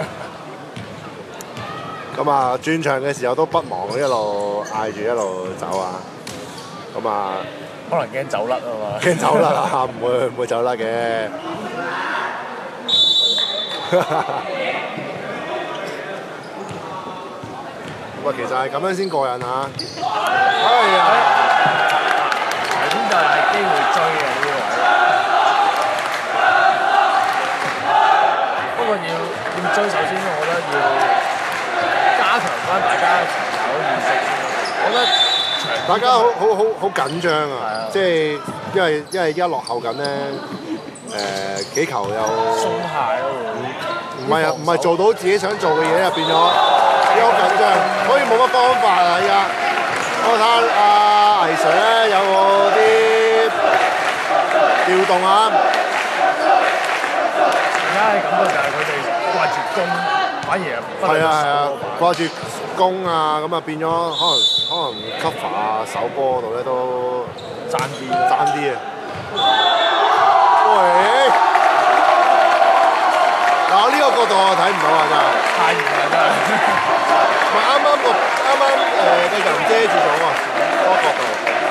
咁啊轉場嘅時候都不忘一路嗌住一路走啊。咁啊可能驚走甩啊嘛。 驚走甩啊，唔會唔會走甩嘅。喂，其實係咁樣先過癮啊！哎呀， 頭先就係機會追嘅呢個位，不過要要追，首先我覺得要加強翻大家防守意識先。我覺得長大家好好好好緊張係啊！ 啊即係因為因為而家落後緊咧，誒、幾球又鬆懈咯唔係啊，唔係做到自己想做嘅嘢，就變咗比較緊張，所以冇乜方法啊！依家我睇下阿倪 Sir 咧有冇啲調動啊？ 而家嘅感覺就係佢哋掛住攻，反而忽略係啊係啊咗手， 掛住攻啊，咁啊變咗可能可能 cover 啊手波嗰度咧都爭啲。 爭啲啊！喂！嗱呢個角度我睇唔到啊，真係。 太遠啦真係。 唔係啱啱個啱啱誒個人遮住咗喎，嗰個角度。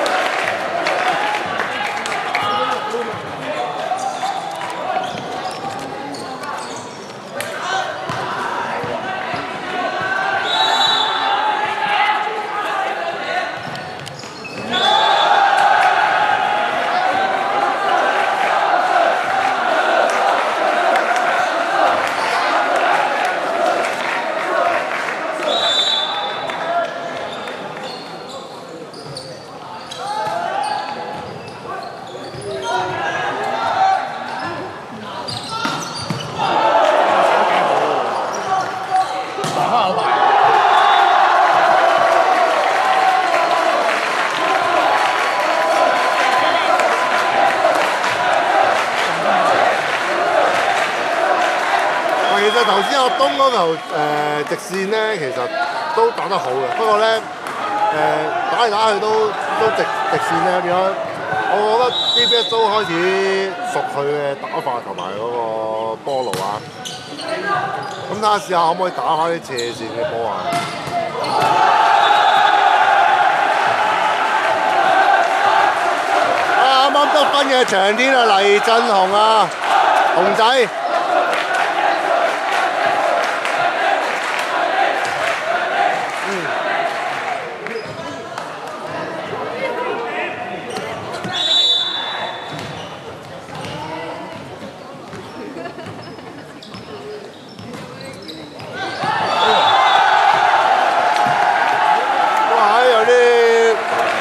其實頭先阿東嗰球誒直線咧，其實都打得好嘅，不過咧誒、打嚟打去都都直直線咧，變咗我覺得 D B S 都開始熟佢嘅打法同埋嗰個波路啊。咁睇下試下可唔可以打翻啲斜線嘅波啊？啊啱啱得分嘅長天啊，黎振雄啊，雄仔。哇！有啲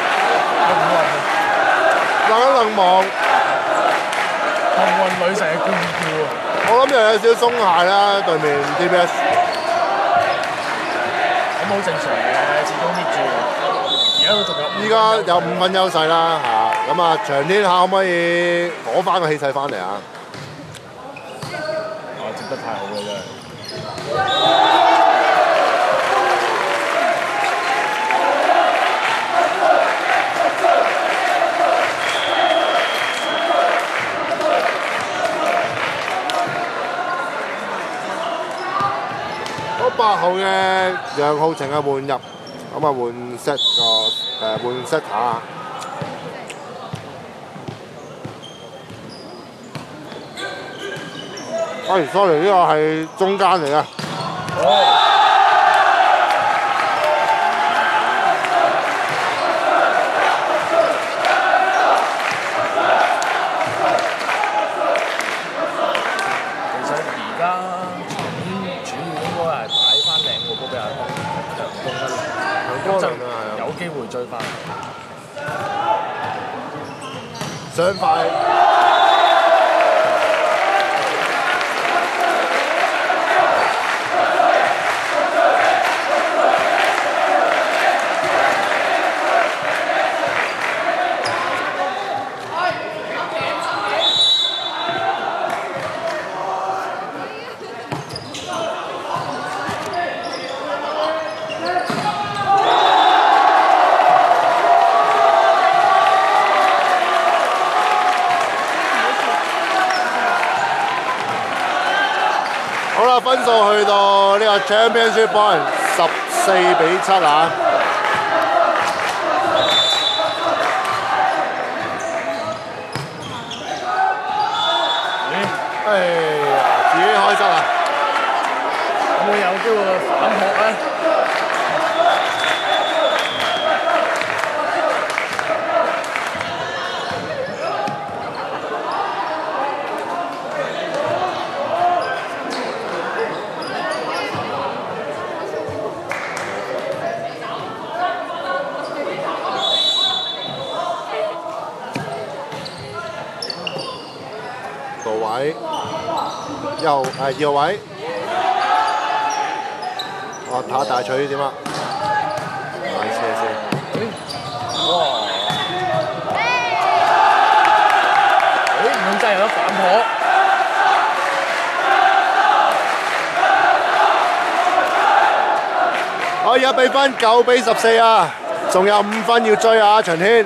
冷一冷望， 幸運女神嘅冠軍啊！ 我諗又有少少鬆懈啦，對面 D B S。 咁好正常嘅，始終捏住，而家都仲有。 依家有五分優勢啦嚇，咁啊長天下可唔可以攞翻個氣勢翻嚟啊？ 啊，接得太好啦真係。 嗰八號嘅楊浩晴啊換入，咁啊換 set 個誒換 set 下。哎，sorry，呢個係中間嚟嘅。 其實而家場面主要應該係擺翻靚個波俾阿東強攻一輪，咁就有機會追翻。 上快。 分數去到呢個 Championship Point 十四比七啊！哎呀，自己開心啊！ 有冇有機會反撲咧？ 到位，右誒右位，我睇下大取點啊？大車先。 哇！誒唔通真係有得反撲？ 我而家比分九比十四啊，仲有五分要追啊，長天。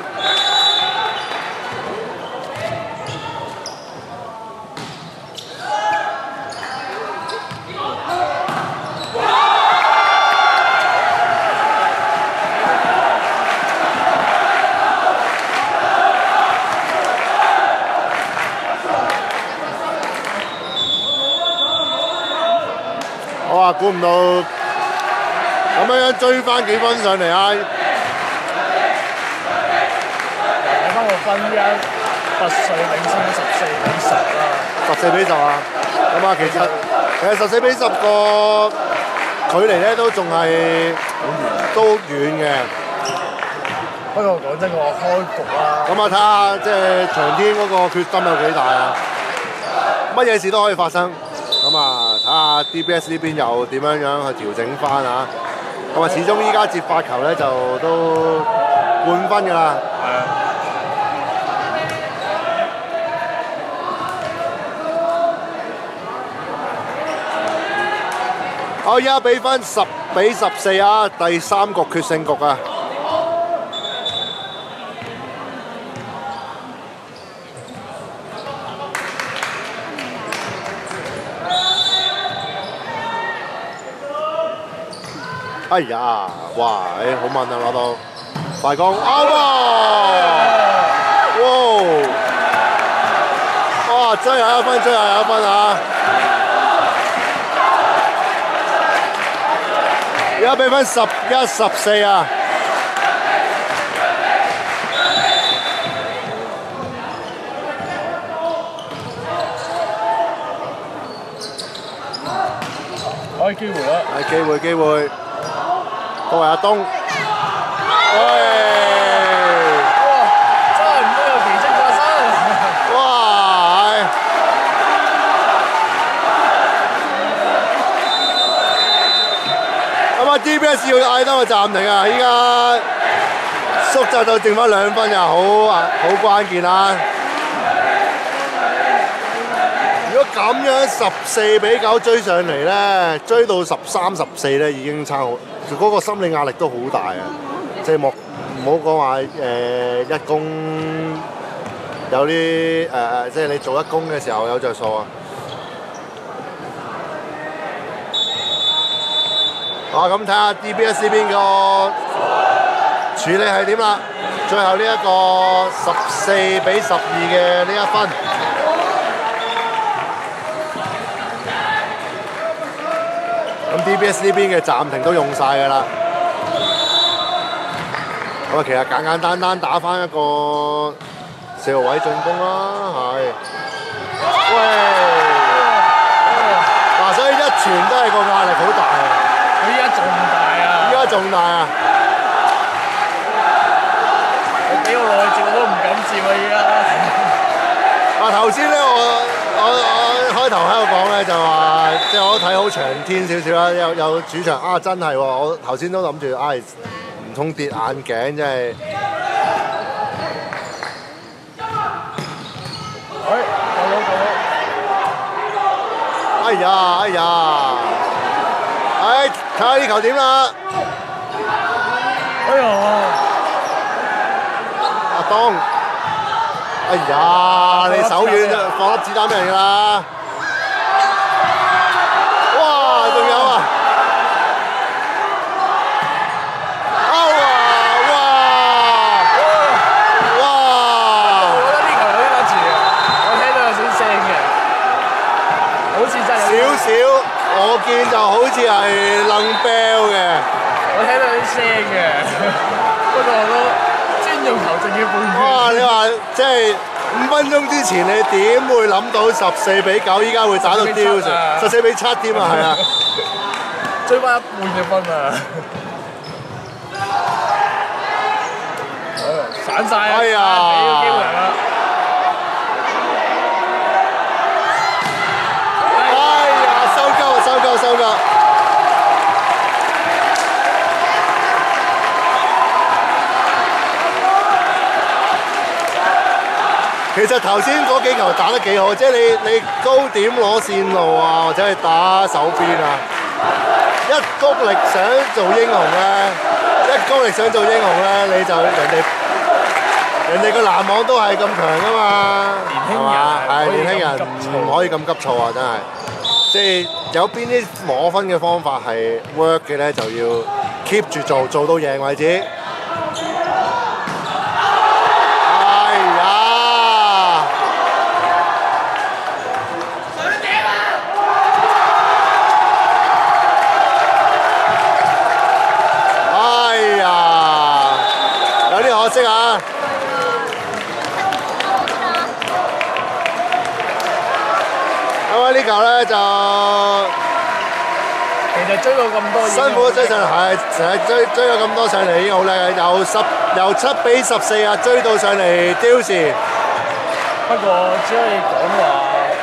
哇！估唔到咁樣樣追翻幾分上嚟啊！ 睇翻個分依家拔萃領先十四比十啦。 十四比十啊！咁啊，其實其實十四比十個距離咧都仲係都遠嘅。 不過講真，個開局啦， 咁啊，睇下即係長天嗰個決心有幾大啊！乜嘢事都可以發生。咁啊，睇下 D B S 呢邊又點樣樣去調整翻啊！咁啊，始終依家接發球咧就都半分㗎啦。 係啊。 好，依家比分十比十四啊，第三局決勝局啊！哎呀，哇！誒，好慢啊，攞到快攻，啱喎！哇！哇！追下一分，追下一分啊！而家比分十一十四啊！ 開機會啦！ 係機會，機會。都係阿東，喂！ 哇！真係唔都有奇蹟發生！ 哇！咁啊 ，D B S 要嗌多個暫停啊！依家縮窄到剩翻兩分啊，好啊，好關鍵啊！如果咁樣十四比九追上嚟咧，追到十三十四咧，已經差好。嗰個心理壓力都好大啊！即係莫唔好講話誒一攻有啲誒誒，即係你做一攻嘅時候有着數啊！啊，咁睇下 D B S 呢邊個處理係點啦？最後呢一個十四比十二嘅呢一分。咁 D B S 呢邊嘅暫停都用晒㗎啦。咁啊，其實簡簡單單打翻一個四號位進攻啦，係。喂！嗱，所以一傳都係個壓力好大啊！ 佢依家仲大啊！ 依家仲大啊！ 你俾我落去接我都唔敢接啊！依家。 啊，頭先咧，我我我開頭喺度講咧，就話即係我都睇好長天少少啦，有有主場啊，真係喎！我頭先都諗住，唉，唔通跌眼鏡，真係。 哎，夠到夠到！ 哎呀哎呀！哎，睇下呢球點啦！ 哎呀！ 阿東。哎呀！你手軟放粒子彈俾人㗎啦！哇！ 似係楞 bell 嘅。 我聽到啲聲嘅，不過我都尊重球證嘅判斷。 哇！你話即係五分鐘之前，你點會諗到十四比九，依家會打到丟成十四比七添啊？係啊， 追翻一半嘅分啊！散晒啊！ 哎呀俾個機會人啦！ 哎呀，收鳩啊！收鳩收鳩！其實頭先嗰幾球打得幾好，即係你你高點攞線路啊，或者係打手邊啊，一谷力想做英雄咧，一谷力想做英雄咧，你就人哋人哋個籃網都係咁強噶嘛， 年輕人係年輕人唔可以咁急躁啊，真係，即係有邊啲攞分嘅方法係 work 嘅咧，就要 keep 住做，做到贏為止。可惜啊！咁啊呢球咧就其實追過咁多， 辛苦追上嚟，係成日追追咗咁多上嚟已經好叻嘅，由十由七比十四啊追到上嚟丟時。 不過只可以講話，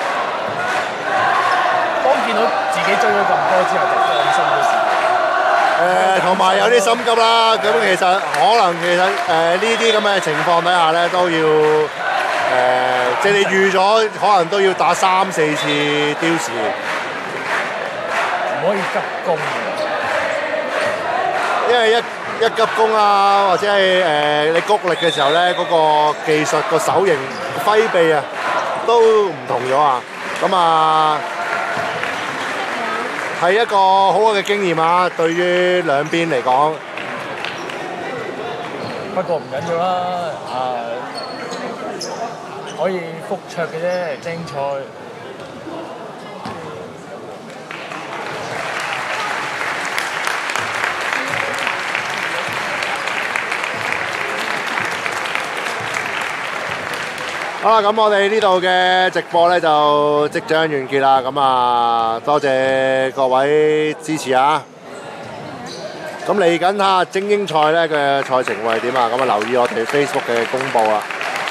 當見到自己追咗咁多之後，就放鬆咗時。 誒同埋有啲心急啦，咁其實可能其實誒呢啲咁嘅情況底下咧，都要誒、呃，即係你預咗可能都要打三四次丟時， 唔可以急攻因為一一急攻啊，或者係誒、呃、你谷力嘅時候咧，嗰、那個技術個手型揮臂啊，都唔同咗啊，咁啊〜係一個好好嘅經驗啊！對於兩邊嚟講， 不過唔緊要啦，啊可以復卓嘅啫，精彩。 好啦，咁我哋呢度嘅直播咧就即將完結啦。咁啊，多謝各位支持啊！咁嚟緊下精英賽咧嘅賽程會係點啊？咁啊，留意我哋 Facebook 嘅公佈啦。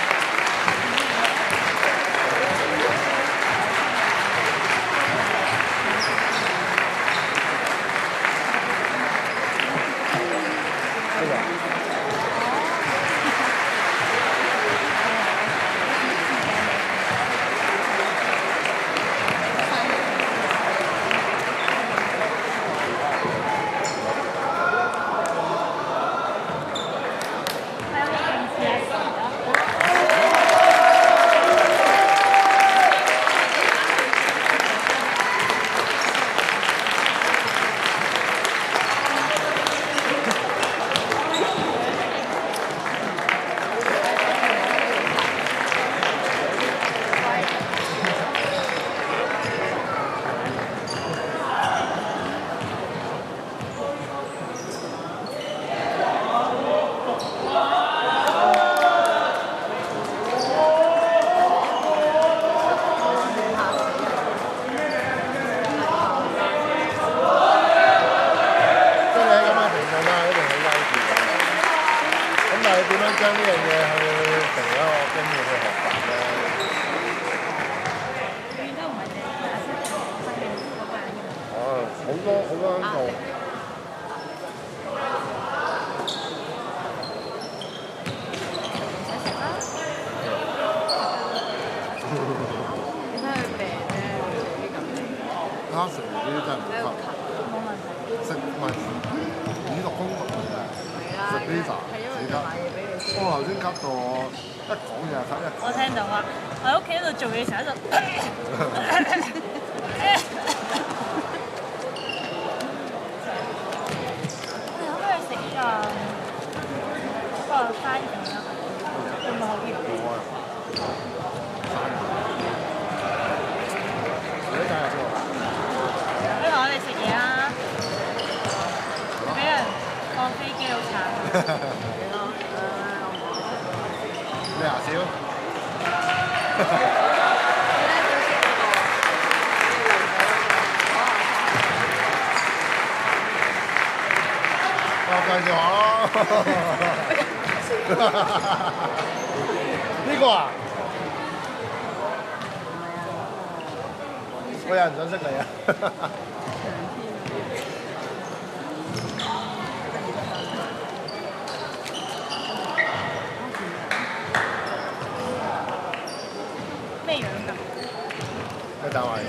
將呢樣嘢去成一個經驗去學習咧。 應該唔係淨係打識分嘅嗰個人嘅。 哦，好多好多人做。 點解佢病咧？會咁嘅？ 啱食呢啲真係唔得。 冇問題。 食唔係耳毒風毒嚟嘅，食 pizza 死得。我頭先吸到我一講嘢就吸一。 我聽到啊！我喺屋企度做嘢時候喺度。你可唔可以食呢個嗰個番茄啊？會唔會好熱？ 冇啊！你睇下先喎。 不如我哋食嘢啦。 好慘。係咯， 咩啊？少？我介紹下咯。呢個啊？我有人想識你啊！ 咩樣㗎？ 你答埋先。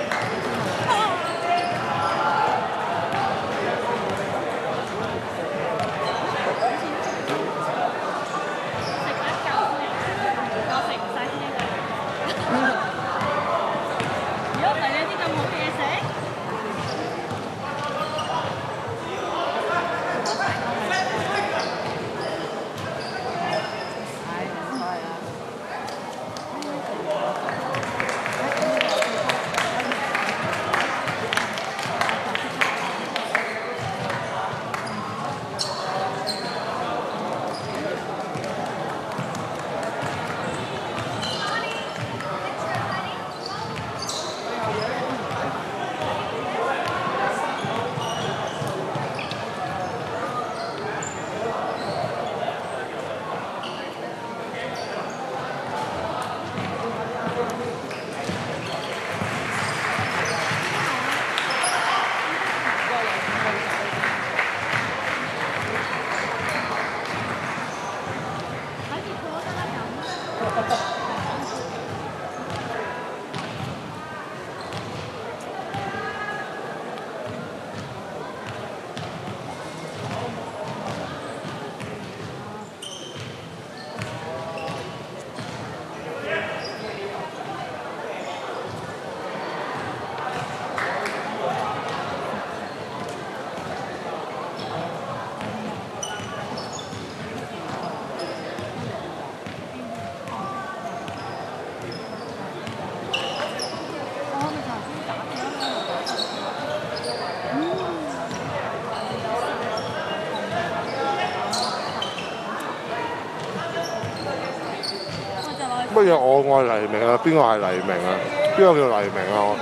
乜嘢我愛黎明啊？邊個係黎明啊？邊個叫黎明啊？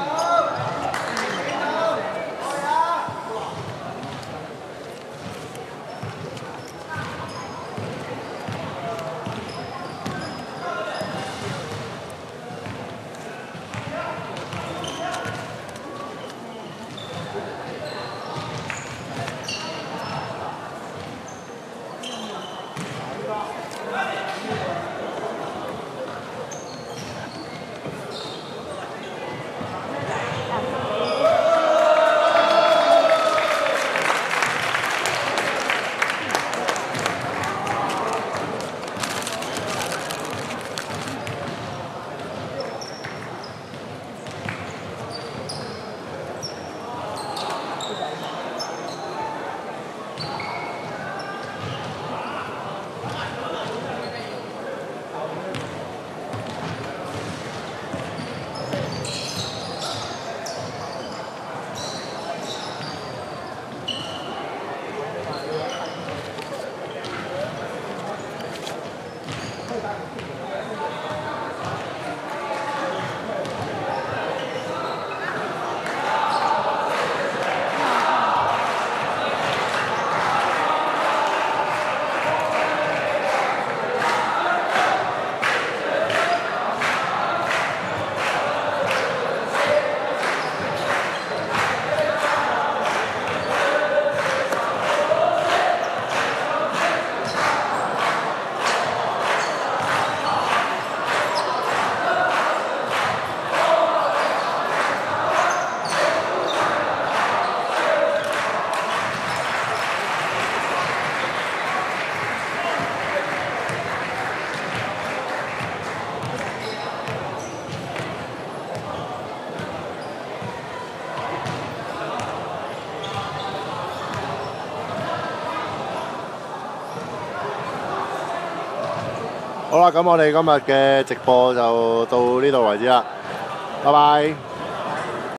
好啦，咁我哋今日嘅直播就到呢度為止啦，拜拜。